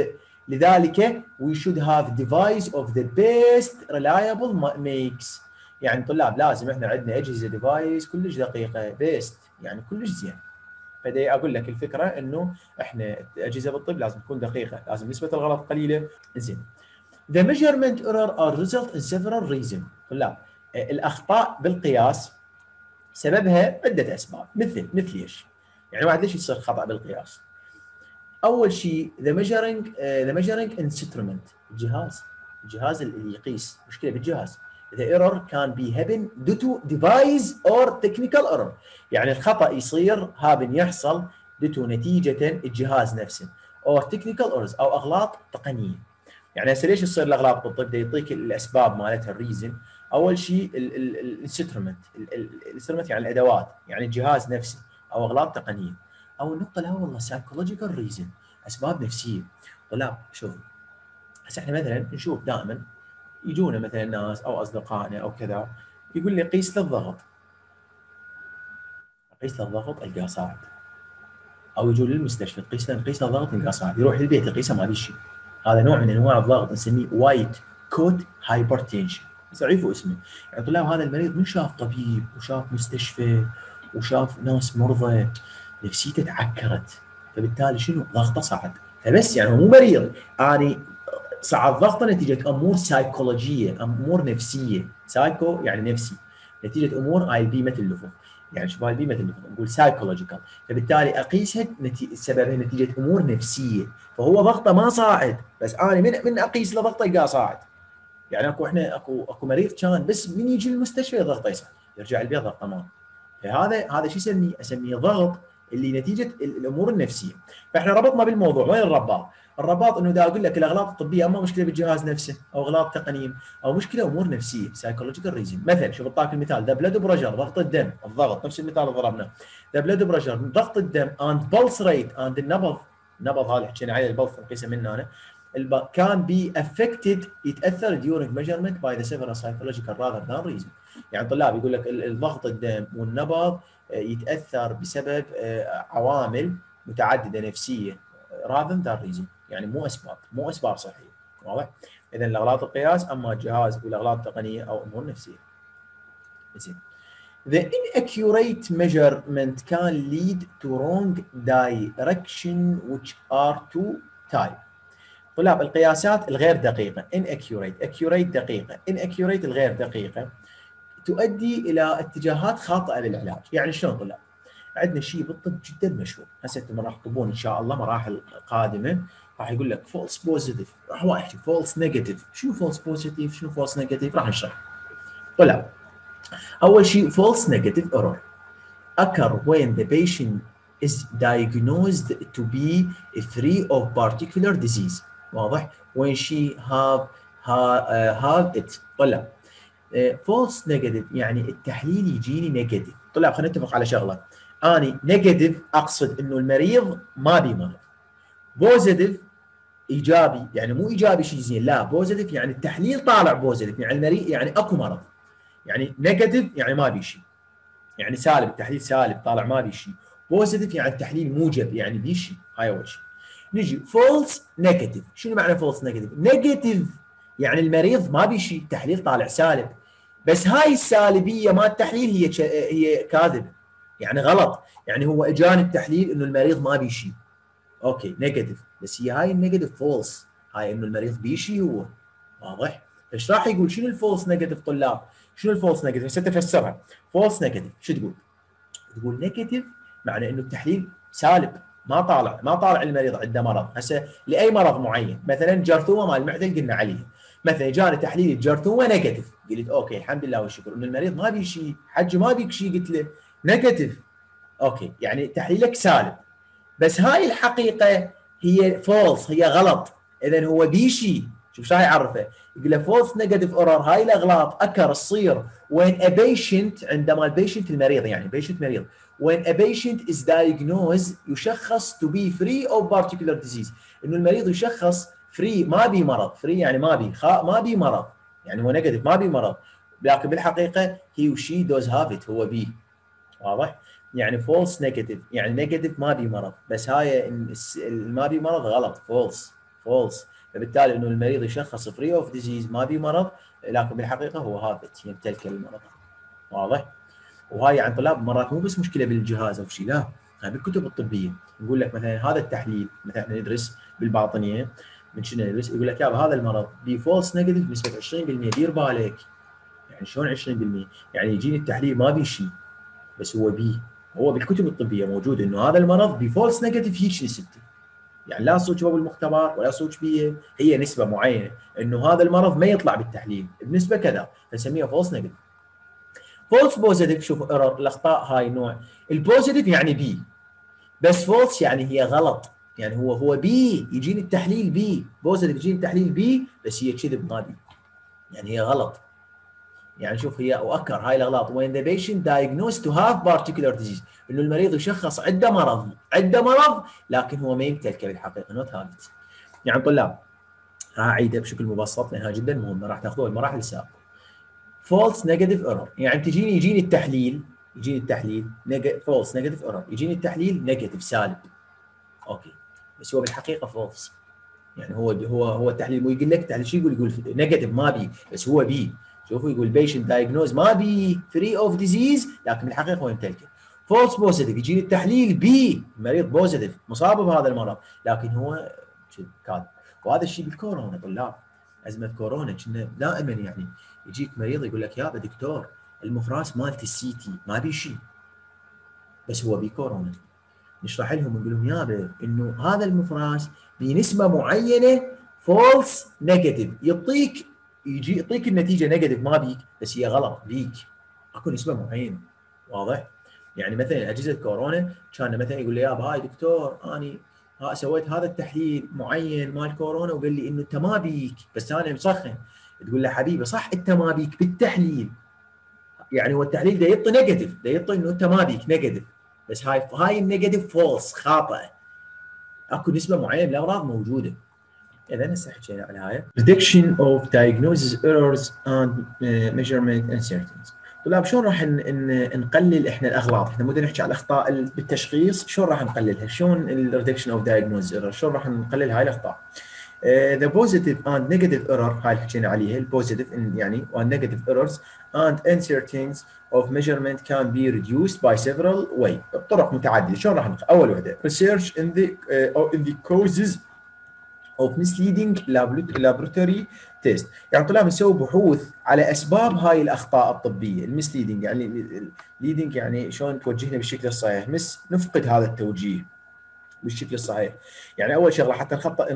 device of the best reliable makes. يعني طلاب لازم احنا عندنا اجهزه ديفايس كلش دقيقه بيست، يعني كلش زين. فدي اقول لك الفكره انه احنا الاجهزه بالطب لازم تكون دقيقه، لازم نسبه الغلط قليله. زين. The measurement error are result in several reasons. طلاب الاخطاء بالقياس سببها عده اسباب، مثل ايش؟ يعني واحد ليش يصير خطا بالقياس؟ اول شيء the measuring instrument، الجهاز اللي يقيس، مشكله بالجهاز. the error can be happen due to device or technical error. يعني الخطا يصير يحصل due to نتيجه الجهاز نفسه or technical errors او اغلاط تقنيه. يعني هسه ليش تصير الاغلاط بالطب؟ يعطيك الاسباب مالتها الريزن. اول شيء الانسترومنت يعني الادوات، يعني الجهاز نفسه، او اغلاط تقنيه. او النقطه لا والله سايكولوجيكال ريزن، اسباب نفسيه. طلاب شوفوا، هسه احنا مثلا نشوف دائما يجونا مثلا ناس او اصدقائنا او كذا، يقول لي قيس للضغط، القاه صاعد. او يجون للمستشفى نقيس له الضغط نلقاه صاعد، يروح البيت يقيسه ما شيء. هذا نوع من انواع الضغط نسميه وايت كوت هايبرتنشن، عرفوا اسمه. يعني طلاب هذا المريض من شاف طبيب وشاف مستشفى وشاف ناس مرضى، نفسيته تعكرت، فبالتالي شنو؟ ضغطه صعد. فبس يعني هو مو مريض، اني صعد ضغطه نتيجه امور سايكولوجيه، امور نفسيه. سايكو يعني نفسي، نتيجه امور اي البي مثل اللفظ. يعني شوف هاي البي مثل اللفظ نقول سايكولوجيكال، فبالتالي اقيسها سببها نتيجه امور نفسيه. فهو ضغطه ما صاعد، بس انا من اقيس له ضغطه يلقاه صاعد. يعني اكو مريض كان بس من يجي المستشفى ضغطه يصعد، يرجع البيت ضغطه ما. فهذا شو اسميه ضغط اللي نتيجه الامور النفسيه. فاحنا ربطنا بالموضوع. وين الرباط؟ الرباط انه دا اقول لك الاغلاط الطبيه اما مشكله بالجهاز نفسه، او اغلاط تقنيه، او مشكله امور نفسيه سايكولوجيكال ريزن. مثلا شوف اعطاك المثال، ذا بلاد بريشر، ضغط الدم، الضغط نفس المثال اللي ضربناه. ذا بلاد بريشر، ضغط الدم، اند بلس ريت، اند النبض هذا حكينا عليه، البلس نقيسه من هنا، can be affected، يتاثر during measurement by the several psychological rather than reason. يعني طلاب يقول لك الضغط الدم والنبض يتاثر بسبب عوامل متعدده نفسيه rather than reason، يعني مو اسباب صحيه. واضح؟ اذا الاغلاط القياس اما الجهاز والاغلاط التقنيه او امور نفسيه. زين. The inaccurate measurement can lead to wrong direction which are two type. طلاب القياسات الغير دقيقه accurate دقيقه، inaccurate الغير دقيقه تؤدي الى اتجاهات خاطئه بالعلاج. يعني شلون طلاب؟ عندنا شيء بالطب جدا مشهور، هسه انتم راح تطبون ان شاء الله مراحل قادمه، راح يقول لك فولس بوزيتيف، راح واحد فولس نيجاتيف. شنو فولس بوزيتيف؟ شنو فولس نيجاتيف؟ راح نشرح. طلاب اول شيء فولس نيجاتيف ايرور occur when the patient is diagnosed to be free of particular disease. واضح؟ when she have it. طلاب فولس نيجاتيف يعني التحليل يجيني نيجاتيف. طلاب خلينا نتفق على شغله، اني نيجاتيف اقصد انه المريض ما بي مرض. بوزيتيف ايجابي، يعني مو ايجابي شيء زين، لا بوزيتيف يعني التحليل طالع بوزيتيف، يعني المريض يعني اكو مرض. يعني نيجاتيف يعني ما بي شيء، يعني سالب، التحليل سالب طالع ما بي شيء. بوزيتيف يعني التحليل موجب، يعني بي شيء. هاي اول شيء. نجي فولس نيجاتيف. شنو معنى فولس نيجاتيف؟ نيجاتيف يعني المريض ما بي شيء، التحليل طالع سالب، بس هاي السالبيه مال التحليل هي كاذب، يعني غلط. يعني هو اجاني التحليل انه المريض ما بي شيء، اوكي نيجاتيف، بس هي هاي النيجاتيف فولس، هاي انه المريض بي شيء هو. واضح؟ ايش راح يقول؟ شنو الفولس نيجاتيف طلاب؟ شنو الفولس نيجاتيف؟ هسه تفسرها. فولس نيجاتيف شو تقول؟ تقول نيجاتيف معنى انه التحليل سالب، ما طالع المريض عنده مرض. هسه لاي مرض معين، مثلا جرثومه مال المعده قلنا عليها، مثلا جاني تحليل الجرثومه نيجاتيف، قلت اوكي الحمد لله والشكر انه المريض ما بي شيء، حجه ما بيك شيء، قلت له نيجاتيف، اوكي يعني تحليلك سالب، بس هاي الحقيقه هي فولس، هي غلط. اذا هو بي شيء. شوف ايش راح يعرفه؟ يقول له فولس نيجاتيف اورر. هاي الاغلاط اكر تصير وين ا بيشنت، عندما البيشنت المريض، يعني بيشنت مريض، when a patient is diagnosed يشخص to be free of particular disease، انه المريض يشخص فري ما بي مرض، فري يعني ما بي مرض، يعني هو نيجاتيف ما بي مرض، لكن بالحقيقه هي وشي دوز هاف ات، هو بي. واضح؟ يعني فولس نيجاتيف، يعني نيجاتيف ما بي مرض، بس هاي ما بي مرض غلط، فولس. فبالتالي انه المريض يشخص فري اوف ديزيز ما بي مرض، لكن بالحقيقه هو هاف ات، يمتلك المرض. واضح؟ وهاي عن طلاب مرات مو بس مشكله بالجهاز او شيء، لا، هاي بالكتب الطبيه. نقول لك مثلا هذا التحليل، مثلا احنا ندرس بالباطنيه، من شنو ندرس؟ يقول لك يابا هذا المرض بي فولس نيجاتيف بنسبه 20%، دير بالك. يعني شلون 20%؟ يعني يجيني التحليل ما بي شيء، بس هو بي. هو بالكتب الطبيه موجود انه هذا المرض بفولس نيجاتيف هيك نسبته، يعني لا صوت بالمختبر ولا صوت بيه، هي نسبه معينه انه هذا المرض ما يطلع بالتحليل بنسبه كذا، فنسميها فولس نيجاتيف. فولس بوزيتيف، شوف ايرور، الاخطاء هاي نوع. البوزيتيف يعني بي، بس فولس يعني هي غلط، يعني هو بي، يجيني التحليل بي، بوزيتيف يجيني التحليل بي، بس هي كذب ما بي، يعني هي غلط. يعني شوف هي واكر هاي الاغلاط. when the patient diagnosed to have particular disease، انه المريض يشخص عنده مرض لكن هو ما يمتلكه بالحقيقه، نوت هابت. يعني طلاب، راح اعيدها بشكل مبسط لانها جدا مهمه، راح تاخذوها المراحل السابقه. فولس نيجاتيف ايرور، يعني يجيني التحليل فولس نيجاتيف ايرور، يجيني التحليل نيجاتيف سالب، اوكي، بس هو بالحقيقه فولس. يعني هو التحليل مو يقول لك التحليل شو يقول نيجاتيف ما بي، بس هو بي. شوفوا يقول بيشنت دايجنوز ما بي فري اوف ديزيز، لكن بالحقيقه هو يمتلكه. فولس بوزيتيف، يجيني التحليل بي، المريض بوزيتيف مصاب بهذا المرض، لكن هو كاذب. وهذا الشيء بالكورونا طلاب، ازمه كورونا كنا دائما يعني يجيك مريض يقول لك يابا دكتور المفراس مالت السي تي ما بي شيء، بس هو بي كورونا. نشرح لهم ونقول لهم يابا انه هذا المفراس بنسبه معينه فولس نيجاتيف، يعطيك النتيجه نيجاتيف ما بيك، بس هي غلط بيك، اكو نسبه معينه. واضح؟ يعني مثلا اجهزه كورونا كان مثلا يقول لي يابا هاي دكتور اني سويت هذا التحليل معين مال كورونا وقال لي انه انت ما بيك، بس انا مسخن. تقول له حبيبي صح انت ما بيك بالتحليل، يعني هو التحليل ده يعطي نيجاتيف، ده يعطي انه انت ما بيك نيجاتيف، بس هاي النيجاتيف فولس، خاطئه. اكو نسبه معينه من الامراض موجوده. اذا هسه حكينا عن هاي prediction of diagnosis errors and measurement uncertainties. طلاب شلون راح نقلل احنا الاغلاط؟ احنا مو نحكي على الاخطاء بالتشخيص، شلون راح نقللها؟ شلون الريدكشن اوف diagnosis error، شلون راح نقلل هاي الاخطاء؟ the positive and negative error هاي اللي حكينا عليها، البوزيتيف يعني والنيجاتيف errors and uncertainties of measurement can be reduced by several ways، بطرق متعدده. شلون راح اول وحده research in the causes of misleading laboratory test، يعني طلاب نسوي بحوث على اسباب هاي الاخطاء الطبيه. المسليدنج يعني ليدنج يعني شلون توجهنا بالشكل الصحيح، نفقد هذا التوجيه بالشكل الصحيح. يعني اول شغله حتى نخطئ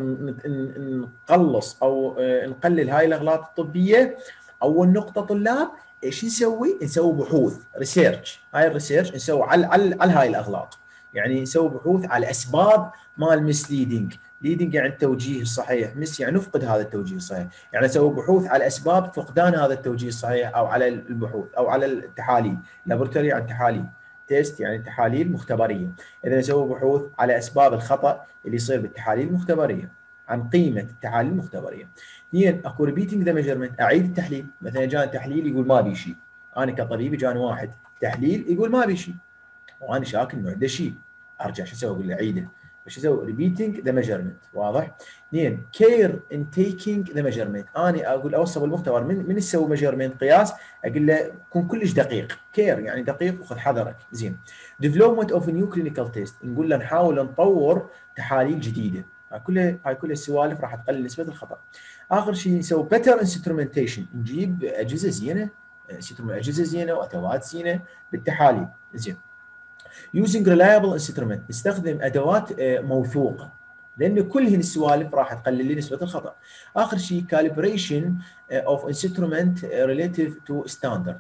نقلص او نقلل هاي الاغلاط الطبيه، اول نقطه طلاب ايش نسوي؟ نسوي بحوث ريسيرش، هاي الريسيرش نسوي على هاي الاغلاط، يعني نسوي بحوث على اسباب مال مسليدنج. ليدنج يعني التوجيه الصحيح، مس يعني نفقد هذا التوجيه الصحيح، يعني نسوي بحوث على اسباب فقدان هذا التوجيه الصحيح او على البحوث او على التحاليل، لابورتوري عن تحاليل، تيست يعني تحاليل مختبريه. اذا نسوي بحوث على اسباب الخطا اللي يصير بالتحاليل المختبريه، عن قيمه التحاليل المختبريه. اثنين اكو ريبيتنج ذا ميجرمنت، اعيد التحليل. مثلا جاني تحليل يقول ما بي شيء، انا كطبيب جاني واحد تحليل يقول ما بي شيء وانا شاك انه عنده شيء، ارجع شو اسوي؟ اقول له عيده. ايش اسوي؟ ريبيتنج ذا ميجرمنت. واضح؟ اثنين كير ان تيكينج ذا ميجرمنت، انا اقول اوصف المختبر من يسوي ميجرمنت قياس، اقول له كن كلش دقيق، كير يعني دقيق وخذ حذرك. زين. ديفلوبمنت اوف نيو كلينيكال تيست، نقول له نحاول نطور تحاليل جديده. هاي كل السوالف راح تقلل نسبه الخطا. اخر شيء نسوي بيتر انسترومنتيشن، نجيب اجهزه زينه، اجهزه زينه وادوات زينه بالتحاليل. زين. using reliable instrument، نستخدم ادوات موثوقه، لان كل السوالف راح تقلل لي نسبه الخطا. اخر شيء calibration of instrument relative to standard،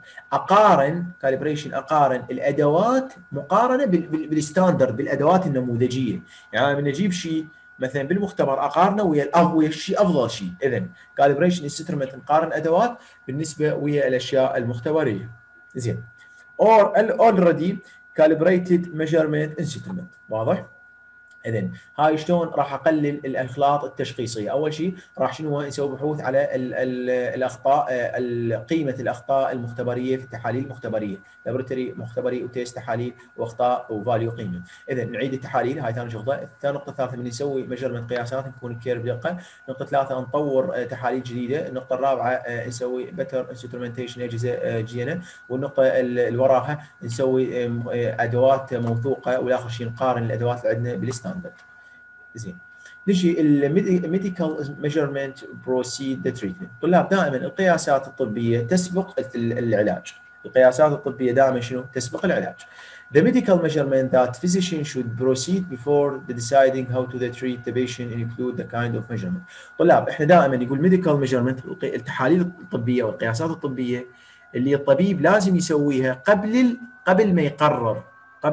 اقارن الادوات مقارنه بالستاندرد، بالادوات النموذجيه. يعني من اجيب شيء مثلا بالمختبر اقارنه ويا الشيء افضل شيء، اذا calibration instrument نقارن ادوات بالنسبه ويا الاشياء المختبريه. زين. or already calibrated measurement instrument. واضح؟ اذا هاي شلون راح اقلل الاخلاط التشخيصيه؟ اول شيء راح شنو نسوي بحوث على الاخطاء، قيمه الاخطاء المختبريه في التحاليل المختبريه، لابوراتوري مختبري وتيست تحاليل واخطاء وفاليو قيمه. اذا نعيد التحاليل، هاي ثاني شغله. النقطه الثالثه من نسوي ميجرمنت قياسات نكون كير بدقه. نقطه ثلاثه نطور تحاليل جديده. النقطه الرابعه نسوي بتر انسترومنتيشن اجهزه جينه. والنقطه اللي وراها نسوي ادوات موثوقه. والاخر شيء نقارن الادوات اللي عندنا بالستاندرد. زين، نجي الميديكال ميجرمنت بروسيد ذا تريتمنت. طلاب دائما القياسات الطبيه تسبق العلاج. القياسات الطبيه دائما شنو؟ تسبق العلاج. The medical measurement that physician should proceed before deciding how to treat the patient include the kind of measurement. طلاب احنا دائما يقول medical measurement، التحاليل الطبيه والقياسات الطبيه اللي الطبيب لازم يسويها قبل ما يقرر،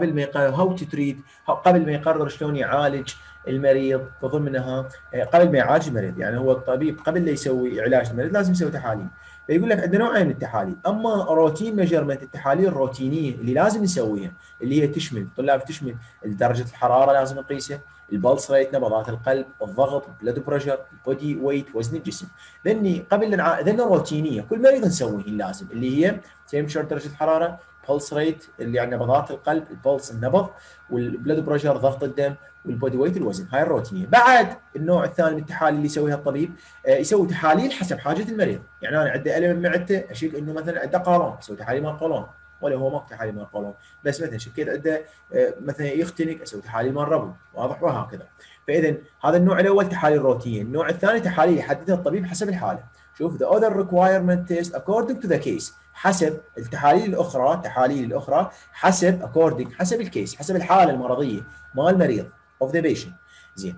هاو تو تريت، قبل ما يقرر شلون يعالج المريض، ضمنها قبل ما يعالج المريض. يعني هو الطبيب قبل لا يسوي علاج المريض لازم يسوي تحاليل. فيقول لك عندنا نوعين من التحاليل، اما روتين ميجرمنت، التحاليل الروتينيه اللي لازم نسويها، اللي هي تشمل طلاب تشمل درجه الحراره لازم نقيسها، البلس ريت نبضات القلب، الضغط، بلاد بريشر، البودي ويت وزن الجسم. لاني ذني روتينيه كل مريض نسويه لازم، اللي هي تمشر درجه الحراره، بلس ريت اللي يعني نبضات القلب، البلس النبض، والبلاد بريشر ضغط الدم، والبودي ويت الوزن. هاي الروتينيه. بعد النوع الثاني من التحاليل اللي يسويها الطبيب، يسوي تحاليل حسب حاجه المريض. يعني انا عنده الم بمعدته اشك انه مثلا عنده قولون، اسوي تحاليل مال قولون، ولا هو ماكو تحاليل مال قولون، بس مثلا شكيت عنده مثلا يختنق، اسوي تحاليل مال ربو، واضح؟ وهكذا. فاذا هذا النوع الاول تحاليل روتينيه. النوع الثاني تحاليل يحددها الطبيب حسب الحاله. شوف the other requirement test according to the case، حسب التحاليل الاخرى حسب حسب الكيس، حسب الحاله المرضيه مال المريض of the patient. زين،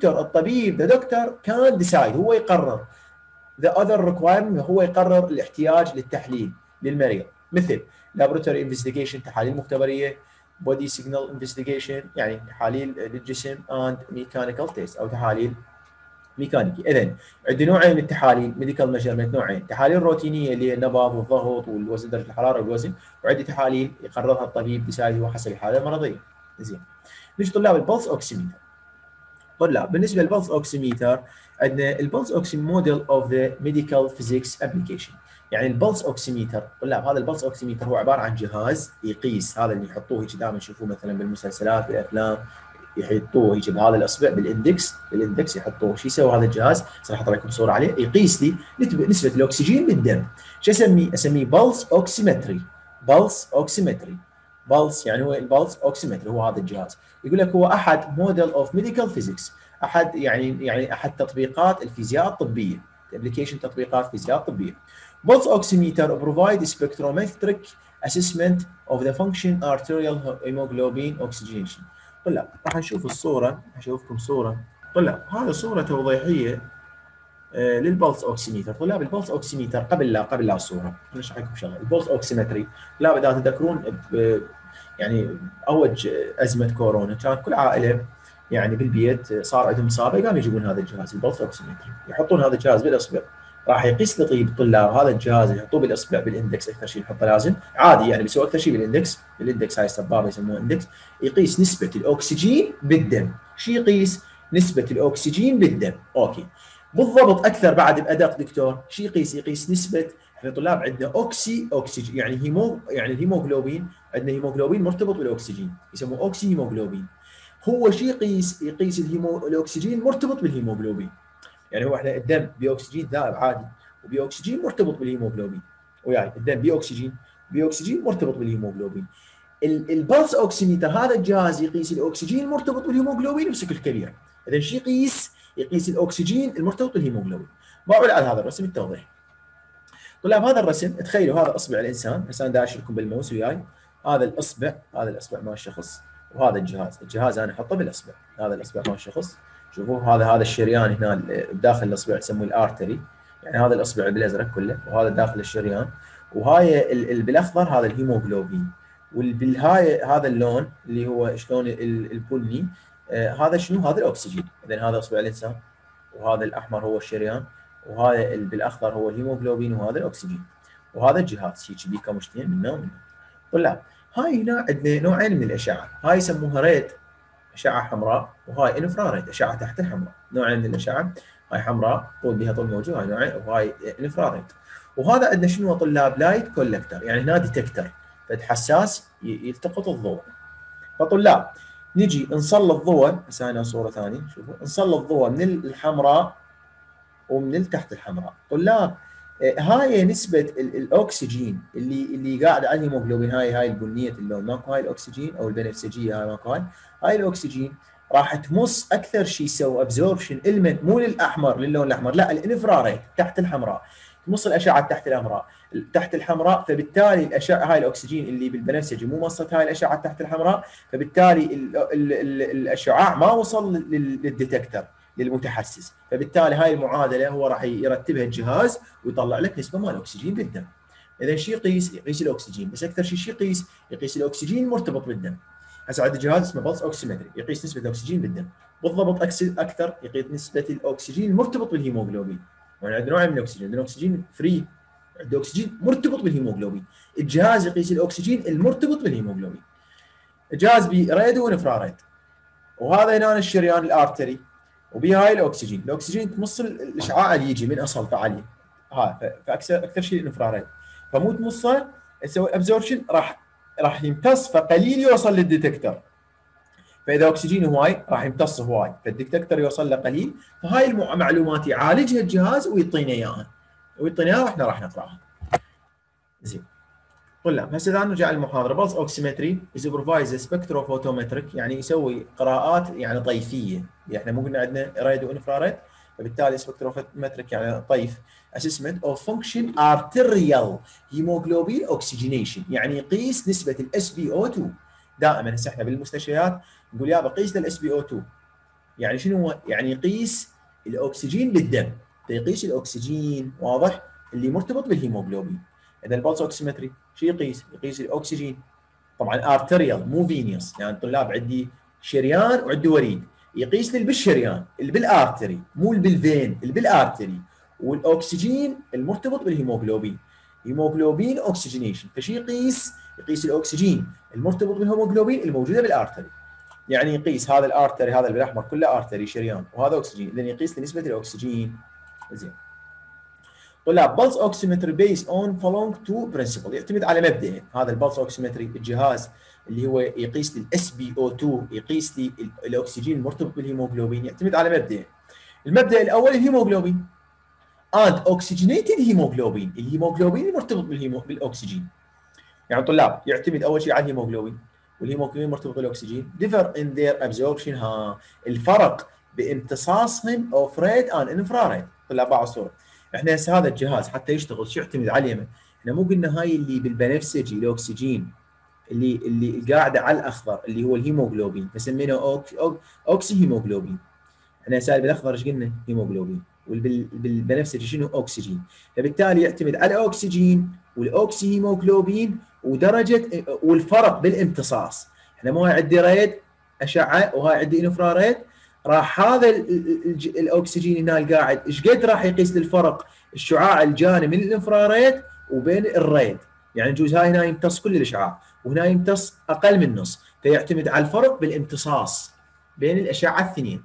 الطبيب the doctor can decide، هو يقرر the other requirement، هو يقرر الاحتياج للتحليل للمريض، مثل laboratory investigation تحاليل مختبريه، body signal investigation يعني تحاليل للجسم، and mechanical test او تحاليل ميكانيكي. اذا عندي نوعين من التحاليل ميديكال ميجرمنت، نوعين، تحاليل روتينيه اللي هي النبض والضغط والوزن درجه الحراره والوزن، وعندي تحاليل يقررها الطبيب بيساعد هو حسب الحاله المرضيه. زين، نجي طلاب البلس اوكسيميتر. طلاب بالنسبه للبلس اوكسيميتر عندنا البلس اوكسي موديل اوف ذا ميديكال فيزيكس ابلكيشن. يعني البلس اوكسيميتر طلاب، هذا البلس اوكسيميتر هو عباره عن جهاز يقيس، هذا اللي يحطوه هيك دائما نشوفوه مثلا بالمسلسلات بالافلام، يحطوه هيك بهذا الاصبع بالاندكس يحطوه. شو يسوي هذا الجهاز؟ راح احط لكم صوره عليه. يقيس لي نسبه الاكسجين بالدم. شو اسميه؟ اسميه بلس اوكسيمتري. بلس يعني هو البلس اوكسيمتري، هو هذا الجهاز. يقول لك هو احد موديل اوف ميديكال فيزيكس، احد يعني احد تطبيقات الفيزياء الطبيه، ابلكيشن تطبيقات الفيزياء الطبيه. Pulse oximeter provide spectrometric assessment of the function arterial hemoglobin oxygenation. طلاب راح نشوف الصوره، اشوفكم صوره. طلاب هذه صوره توضيحيه للبلس اوكسيميتر. طلاب البلس اوكسيميتر قبل لا الصوره نشرح لكم شغله. البلس اوكسيمتري طلاب اذا تذكرون يعني اوج ازمه كورونا كان كل عائله يعني بالبيت صار عندهم اصابه، قاموا يجيبون هذا الجهاز البلس اوكسيمتري، يحطون هذا الجهاز بالاصبع، راح يقيس لطيب الطلاب هذا الجهاز يحطوه بالاصبع بالاندكس، اكثر شيء نحطه لازم عادي يعني بيسوي اكثر شيء بالاندكس هاي السبابه يسموها اندكس. يقيس نسبه الاكسجين بالدم. شو يقيس؟ نسبه الاكسجين بالدم. اوكي، بالضبط اكثر بعد بادق دكتور. شو يقيس؟ يقيس نسبه، احنا طلاب عندنا اكسجين يعني يعني الهيموغلوبين، عندنا هيموغلوبين مرتبط بالاكسجين يسموه اوكسي هيموغلوبين. هو شو يقيس؟ يقيس الاكسجين مرتبط بالهيموغلوبين. يعني هو احنا الدم باكسجين ذائب عادي، وباكسجين مرتبط بالهيموغلوبين، وياي الدم باكسجين مرتبط بالهيموغلوبين. البلس اوكسيميتر هذا الجهاز يقيس الاكسجين المرتبط بالهيموغلوبين بشكل كبير. اذا شو يقيس؟ يقيس الاكسجين المرتبط بالهيموغلوبين. بقول على هذا الرسم التوضيح. طلاب هذا الرسم تخيلوا هذا اصبع الانسان، هسه انا داش لكم بالموس وياي، هذا الاصبع مال الشخص، وهذا الجهاز انا احطه بالاصبع، هذا الاصبع مال الشخص. شوفوا هذا الشريان هنا داخل الاصبع يسموه الارتري، يعني هذا الاصبع بالازرق كله، وهذا داخل الشريان، وهاي بالاخضر هذا الهيموغلوبين، والبالهاي هذا اللون اللي هو شلون البني، هذا شنو؟ هذا الاكسجين. اذا هذا اصبع الانسان، وهذا الاحمر هو الشريان، وهذا بالاخضر هو الهيموغلوبين، وهذا الاكسجين، وهذا الجهاز هيك بيه كمشتين منه ومنه. طلاب هاي هنا عندنا نوعين من الاشعه، هاي يسموها ريد اشعه حمراء، وهاي انفراريد اشعه تحت الحمراء. نوعين من الاشعه، هاي حمراء طول بها طول موجي، وهاي نوعين، وهاي انفراريد. وهذا عندنا شنو طلاب؟ لايت كولكتر، يعني هنا ديتكتر، فد حساس يلتقط الضوء. فطلاب نجي نسلط ضوء، هسه هنا صوره ثانيه، شوفوا نسلط ضوء من الحمراء ومن تحت الحمراء. طلاب هاي نسبة الاكسجين اللي قاعد على الهيموجلوبين، هاي البنية اللون ماكو، هاي الاكسجين او البنفسجية، هاي ماكو، هاي الاكسجين راح تمص اكثر شيء يسوي ابزوربشن مو للاحمر، للون الاحمر، لا الانفراريد تحت الحمراء، تمص الاشعه تحت الحمراء. فبالتالي الاشعه هاي الاكسجين اللي بالبنفسجي مو مصت هاي الاشعه تحت الحمراء، فبالتالي الاشعاع ما وصل للديتكتر، للمتحسس. فبالتالي هاي المعادله هو راح يرتبها الجهاز ويطلع لك نسبه مال الاكسجين بالدم. اذا شو يقيس الاكسجين، بس اكثر شيء يقيس الاكسجين المرتبط بالدم. هسه عندي جهاز اسمه بلس اوكسيمتري يقيس نسبه الاكسجين بالدم. بالضبط اكثر يقيس نسبه الاكسجين المرتبط بالهيموغلوبين. يعني عندنا نوعين من الاكسجين، عندنا اكسجين فري، عندنا اكسجين مرتبط بالهيموغلوبين. الجهاز يقيس الاكسجين المرتبط بالهيموغلوبين. الجهاز بريد وانفراريد. وهذا هنا الشريان الارتري، وبهاي الاكسجين، الاكسجين تمص الاشعاع اللي يجي من اصل عليه. فاكثر شيء الانفراريد، فمو تمصه تسوي ابزوربشن، راح يمتص، فقليل يوصل للديتكتر. فاذا اكسجين هواي راح يمتص هواي، فالديتكتر يوصل له قليل. فهاي المعلومات يعالجها الجهاز ويعطينا اياها، واحنا راح نقراها. زين طلاب، هسه اذا نرجع للمحاضره، بلس اوكسيمتري از بروفايز سبكتروفوتومتريك، يعني يسوي قراءات يعني طيفيه. احنا مو قلنا عندنا ريد وانفراريد، فبالتالي سبكتروفوتومتريك يعني طيف. اسسمنت اوف فانكشن ارتريال هيموجلوبين اوكسجينيشن، يعني يقيس نسبه الاس بي او 2. دائما هسه احنا بالمستشفيات نقول يابا قيس الاس بي او 2، يعني شنو هو؟ يعني يقيس الاكسجين بالدم، يقيس الاكسجين، واضح، اللي مرتبط بالهيموجلوبين. اذا البلس اوكسيمتري شو يقيس؟ يقيس الاكسجين، طبعا ارتريال مو فينيوس، يعني طلاب عندي شريان وعندي وريد، يقيس لي بالشريان اللي بالارتري، مو اللي بالفين، اللي بالارتري. والاكسجين المرتبط بالهيموجلوبين، هيموجلوبين اوكسجينيشن. فشو يقيس؟ يقيس الاكسجين المرتبط بالهيموجلوبين الموجوده بالارتري. يعني يقيس هذا الارتري، هذا بالاحمر كله ارتري شريان، وهذا اكسجين، اذا يقيس نسبه الاكسجين. زين طلاب، بلس اوكسيمتري بيس اون فولونج تو برنسبل، يعتمد على مبدئين. هذا البلس اوكسيمتري الجهاز اللي هو يقيس لي الاس بي او 2، يقيس لي الاكسجين المرتبط بالهيموجلوبين، يعتمد على مبدئين. المبدا الاول الهيموجلوبين اند اوكسجينيتد هيموجلوبين، الهيموجلوبين المرتبط بالاكسجين. يعني طلاب يعتمد اول شيء على الهيموجلوبين، والهيموجلوبين مرتبط بالاكسجين. ديفر ان ذير ابزوربشن، الفرق بامتصاصهم اوف ريد اند انفراريد. طلاب باعوا الصوره. احنا هسه هذا الجهاز حتى يشتغل شو يعتمد على اليمن؟ احنا مو قلنا هاي اللي بالبنفسجي الاكسجين اللي قاعده على الاخضر اللي هو الهيموجلوبين، فسميناه اوكسي هيموجلوبين. احنا هسه بالاخضر ايش قلنا؟ هيموجلوبين، والبنفسجي شنو؟ اكسجين. فبالتالي يعتمد على الاكسجين والاوكسي هيموجلوبين ودرجه والفرق بالامتصاص. احنا مو عندي ريد اشعه وهاي عندي انفراريد، راح هذا الاكسجين هنا القاعد ايش قد راح يقيس الفرق الشعاع الجاني من الانفراريد وبين الريد. يعني يجوز هاي هنا يمتص كل الاشعاع وهنا يمتص اقل من نص، فيعتمد على الفرق بالامتصاص بين الاشعه الاثنين.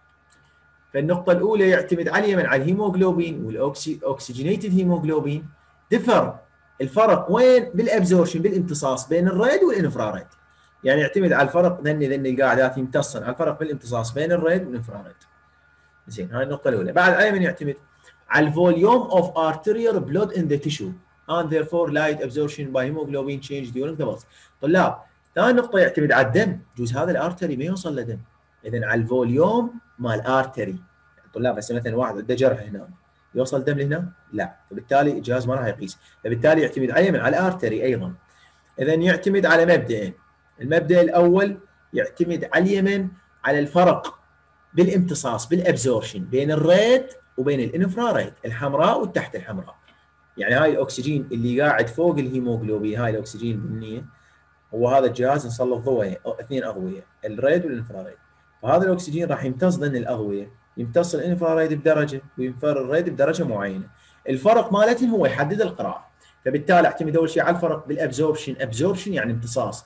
فالنقطة الأولى يعتمد على اليمن على الهيموجلوبين والأوكسجينيتد هيموجلوبين. دفر الفرق وين؟ بالابزورشن، بالامتصاص بين الريد والانفراريد. يعني يعتمد على الفرق ذني القاعدات يمتصن على الفرق بالامتصاص بين الريد والانفراريد. زين هاي النقطة الأولى. بعد على اليمن يعتمد على الفوليوم اوف arterial blood in the tissue and therefore light absorption by hemoglobin change during the pulse. طلاب ثاني نقطة يعتمد على الدم، جوز هذا الارتري ما يوصل لدم، اذا على الفوليوم مال ارتري. طلاب هسه مثلا واحد عنده جرح هنا، يوصل دم لهنا؟ لا، فبالتالي الجهاز ما راح يقيس، فبالتالي يعتمد على اليمن على الارتري ايضا. اذا يعتمد على مبدئين. المبدا الاول يعتمد على اليمن على الفرق بالامتصاص بالابزورشن بين الريد وبين الانفراريد، الحمراء والتحت الحمراء. يعني هاي الاكسجين اللي قاعد فوق الهيموجلوبين، هاي الاكسجين البنيه، هو هذا الجهاز نسلط ضوئين او اثنين اضويه، الريد والانفراريد. فهذا الاكسجين راح يمتص ضمن الاضويه، يمتص الانفراريد بدرجه وينفر الريد بدرجه معينه. الفرق مالتهم هو يحدد القراءه. فبالتالي اعتمد اول شيء على الفرق بالابزوربشن، ابزوربشن يعني امتصاص،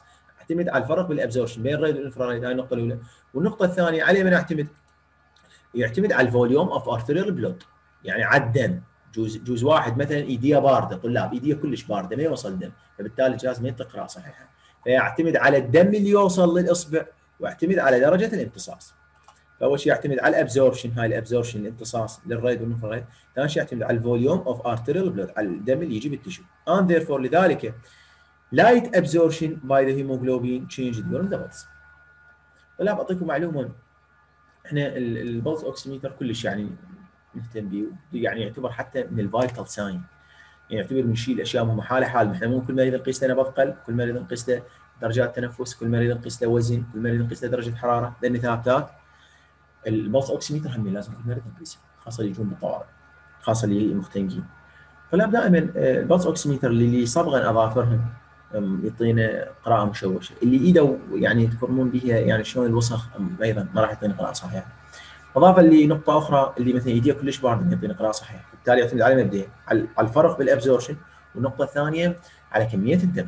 اعتمد على الفرق بالابزوربشن بين الريد والانفراريد، هاي النقطه الاولى. والنقطه الثانيه على من اعتمد؟ يعتمد على الفوليوم اوف ارتريال بلود، يعني على الدم. جوز واحد مثلا ايديه بارده، طلاب ايديه كلش بارده ما يوصل دم، فبالتالي الجهاز ما ينطق قراءه صحيحه، فيعتمد على الدم اللي يوصل للاصبع، واعتمد على درجه الامتصاص. فاول شيء يعتمد على الابزوربشن، هاي الابزوربشن الامتصاص للريد والانفراريد. ثاني شيء يعتمد على الفوليوم اوف ارتريال بلود، على الدم اللي يجي بالتشو. and therefore لذلك light absorption by the hemoglobin change during the pulse. طلاب اعطيكم معلومه، احنا البلس اوكسيميتر كلش يعني نهتم به، يعني يعتبر حتى من الفايتال ساين، يعني يعتبر من شيء الاشياء مهمه حاله حال. احنا مو كل مريض نقيس له نبض قلب، كل مريض نقيس له درجات تنفس، كل مريض نقيس له وزن، كل مريض نقيس له درجه حراره، لان ثابتات. البلس اوكسيميتر هم لازم كل مريض نقيسه، خاصه اللي يجون بالطوارئ، خاصه اللي مختنقين. فلا دائما البلس اوكسيميتر اللي صبغا اظافرهم يعطينا قراءه مشوشه، اللي ايده يعني تكرمون بها يعني شلون الوسخ ايضا ما راح يعطينا قراءه صحيحه. اضافه لنقطه اخرى، اللي مثلا ايديه كلش بارده يعطينا قراءه صحيحه، بالتالي يعتمد على مبدئين، على الفرق بالابزوربشن، والنقطه الثانيه على كميه الدم.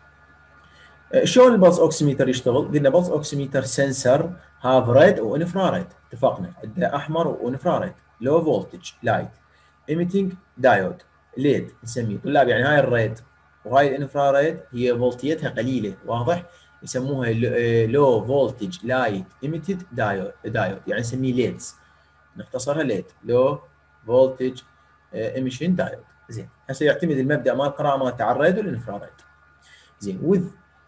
شلون البلس اوكسيميتر يشتغل؟ قلنا بلس اوكسيميتر سنسر هاف ريد وانفراريد، اتفقنا عنده احمر وانفراريد، لو فولتج لايت ايميتنج دايود ليد نسميه طلاب. يعني هاي الريد وهاي الانفراريد هي فولتيتها قليله، واضح؟ يسموها لو فولتج لايت ايميتد دايود، يعني نسميه ليدز، نختصرها ليد، لو فولتج ايميشن دايود. زين هسه يعتمد المبدا مال القراءه مالته على الريد والانفراريد. زين with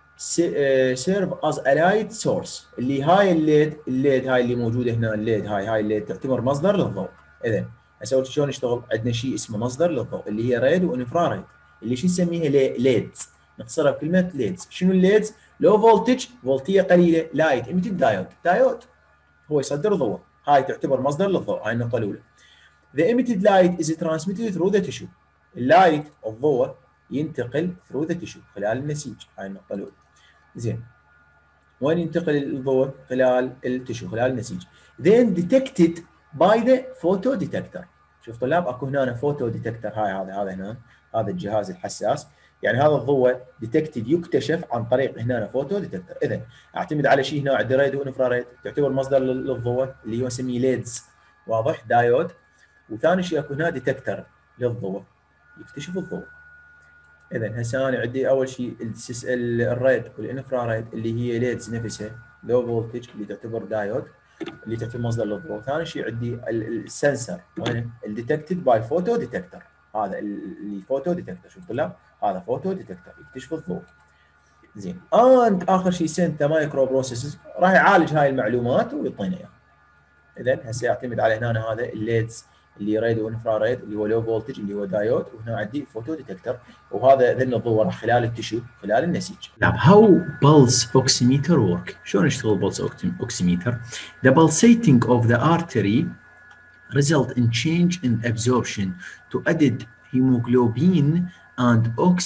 serve as a light source، اللي هاي الليد هاي اللي موجوده هنا، الليد هاي الليد تعتبر مصدر للضوء. اذا هسه شلون يشتغل؟ عندنا شيء اسمه مصدر للضوء اللي هي ريد وانفراريد، اللي شو نسميها؟ ليدز، نختصرها بكلمه ليدز. شنو الليدز؟ لو فولتج، فولتيه قليله، لايت ايميتد دايود هو يصدر ضوء، هاي تعتبر مصدر للضوء، هاي النقطه الاولى. The emitted light is transmitted through the tissue، اللايت الضوء ينتقل through the tissue خلال النسيج، هاي النقطه الاولى. زين وين ينتقل الضوء؟ خلال التشو، خلال النسيج. then detected by the photo detector. شوف طلاب اكو هنا فوتو ديتكتور، هاي هذا هنا، هذا الجهاز الحساس، يعني هذا الضوء ديتكتد يكتشف عن طريق هنا فوتو ديتكتور. اذا اعتمد على شيء هنا عندي ريد وانفراريد، تعتبر مصدر للضوء اللي هو نسميه ليدز، واضح؟ دايود. وثاني شيء اكو هنا ديتكتور للضوء يكتشف الضوء. اذا هسه انا عندي اول شيء الريد والانفراريد اللي هي ليدز نفسها، لو فولتج اللي تعتبر دايود اللي تعتبر مصدر للضوء. ثاني شيء عندي السنسر وين؟ الديتكتد باي فوتو ديتكتور، هذا اللي فوتو ديتكتور. شوف طلاب هذا فوتو ديتكتور يكتشف الضوء. زين اخر شيء سنت مايكرو بروسيسز راح يعالج هاي المعلومات ويعطينا اياها. اذا هسه يعتمد على هنا هذا الليدز اللي ريد وانفراريد اللي هو لو فولتج اللي هو دايود، وهنا عندي فوتو ديتكتور، وهذا ذن الضوء راح خلال التشو خلال النسيج. نعم هاو بلس اوكسيميتر ورك، شلون يشتغل بلس اوكسيميتر؟ The pulsating of the artery result in change in absorption to added hemoglobin and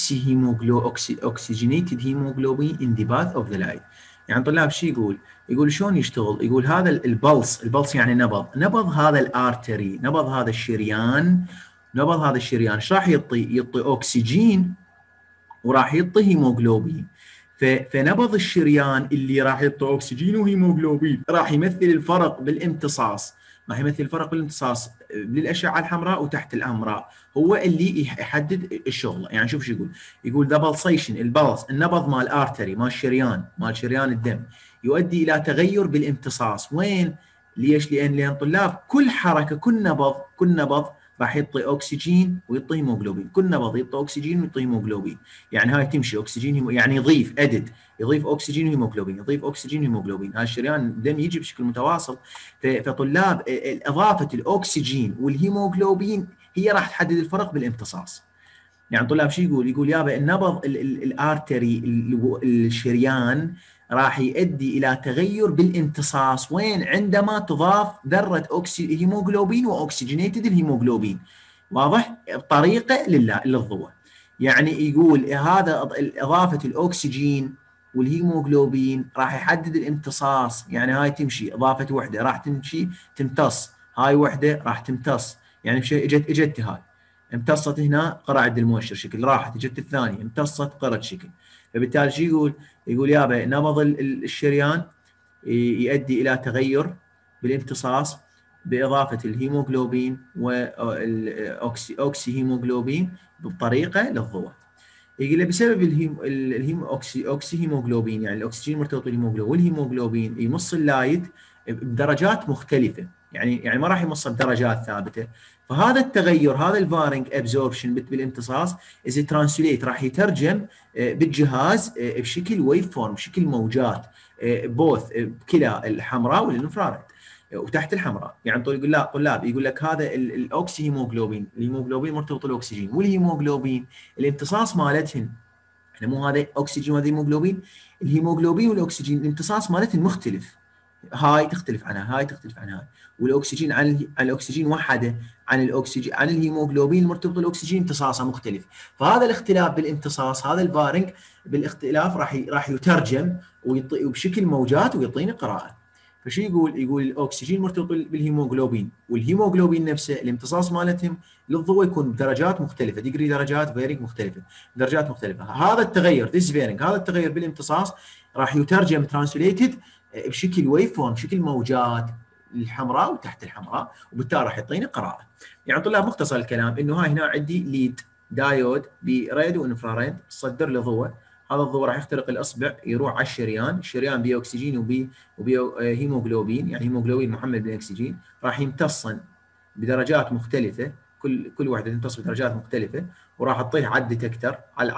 oxygenated hemoglobin in the path of the light. يعني طلاب شو يقول؟ يقول شلون يشتغل؟ يقول هذا البلس يعني نبض هذا الارتري، نبض هذا الشريان، ايش راح يعطي اكسجين وراح يعطي هيموغلوبين. فنبض الشريان اللي راح يعطي اكسجين وهيموغلوبين راح يمثل الفرق بالامتصاص، للاشعه الحمراء وتحت الحمراء، هو اللي يحدد الشغله. يعني شوف شو يقول ذا بلسيشن، النبض مال ارتري، مال شريان الدم، يؤدي الى تغير بالامتصاص. وين؟ ليش؟ لان طلاب كل حركه، كل نبض راح يعطي اكسجين ويعطي هيموغلوبين، كل نبض يعطي اكسجين ويعطي هيموغلوبين. يعني هاي تمشي اكسجين يعني يضيف اكسجين وهيموغلوبين، هاي الشريان الدم يجي بشكل متواصل. فطلاب اضافه الاكسجين والهيموغلوبين هي راح تحدد الفرق بالامتصاص. يعني طلاب شو يقول يابا النبض الارتري الشريان راح يؤدي الى تغير بالامتصاص. وين؟ عندما تضاف ذره هيموغلوبين واكسجينيتد الهيموغلوبين، واضح؟ بطريقه للضوء. يعني يقول هذا اضافه الاكسجين والهيموغلوبين راح يحدد الامتصاص. يعني هاي تمشي اضافه وحده راح تمشي تمتص، هاي وحده راح تمتص. يعني اجت هاي امتصت هنا قرأ عند المؤشر شكل، راحت اجت الثانيه امتصت قرأت شكل. فبالتالي شو يقول؟ يقول يابا نبض الشريان يؤدي الى تغير بالامتصاص باضافه الهيموغلوبين والاوكسي هيموغلوبين بطريقه للضوء. يقول له بسبب اوكسي هيموغلوبين، يعني الاكسجين مرتبط بالهيموغلوبين، والهيموغلوبين يمص اللايت بدرجات مختلفه، يعني ما راح يمصه بدرجات ثابته. فهذا التغير، هذا الفارنج ابزوربشن بالامتصاص از ترانسليت، راح يترجم بالجهاز بشكل ويف فورم، بشكل موجات، بوث بكلا الحمراء والانفراريد وتحت الحمراء. يعني طلاب يقول لك هذا الاوكسي هيموغلوبين، الهيموغلوبين مرتبط بالاكسجين، والهيموغلوبين الامتصاص مالتهم، احنا مو هذا اكسجين وهذا هيموغلوبين، الهيموغلوبين والاكسجين الامتصاص مالتهم مختلف، هاي تختلف عنها، هاي تختلف عن هاي، والاكسجين عن الاكسجين وحده عن الاكسجين عن الهيموغلوبين المرتبط بالاكسجين امتصاصه مختلف. فهذا الاختلاف بالامتصاص، هذا الفارنج بالاختلاف راح يترجم وبشكل موجات ويعطينا قراءه. فشو يقول؟ يقول الاكسجين مرتبط بالهيموغلوبين، والهيموغلوبين نفسه الامتصاص مالتهم للضوء يكون بدرجات مختلفه، ديجري درجات فيرنج مختلفه، درجات مختلفه. هذا التغير ذيس فيرنج، هذا التغير بالامتصاص راح يترجم ترانسليتد بشكل ويف فورم، بشكل موجات الحمراء وتحت الحمراء، وبالتالي راح يعطيني قراءه. يعني طلاب مختصر الكلام انه هاي هنا عندي ليد دايود بريد وانفراريد تصدر لي ضوء، هذا الضوء راح يخترق الاصبع يروح على الشريان، الشريان بيه اكسجين وبيه هيموغلوبين، يعني هيموغلوبين محمل بالاكسجين، راح يمتصن بدرجات مختلفه، كل واحده تمتص بدرجات مختلفه، وراح تطيح على الديتكتر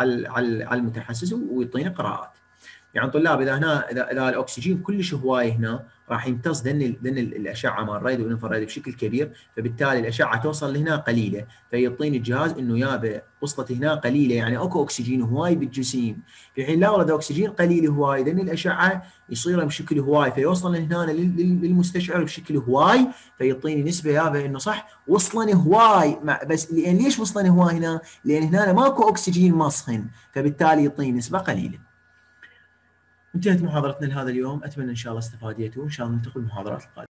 على المتحسس ويعطينا قراءات. يعني طلاب اذا هنا اذا الاكسجين كلش هواي هنا راح يمتص ذن الاشعه مال الريد والانفراريد بشكل كبير، فبالتالي الاشعه توصل لهنا قليله، فيعطيني الجهاز انه يابا وصلت هنا قليله، يعني اكو اكسجين هواي بالجسيم، في حين لا والله اذا اكسجين قليل هواي ذن الاشعه يصير بشكل هواي، فيوصل هنا للمستشعر بشكل هواي، فيعطيني نسبه يابا انه صح وصلني هواي، بس ليش وصلني هواي هنا؟ لان هنا ماكو اكسجين مصهن، فبالتالي يعطيني نسبه قليله. انتهت محاضرتنا لهذا اليوم، اتمنى ان شاء الله استفاديتوا، ان شاء الله نلتقي بالمحاضرات القادمه.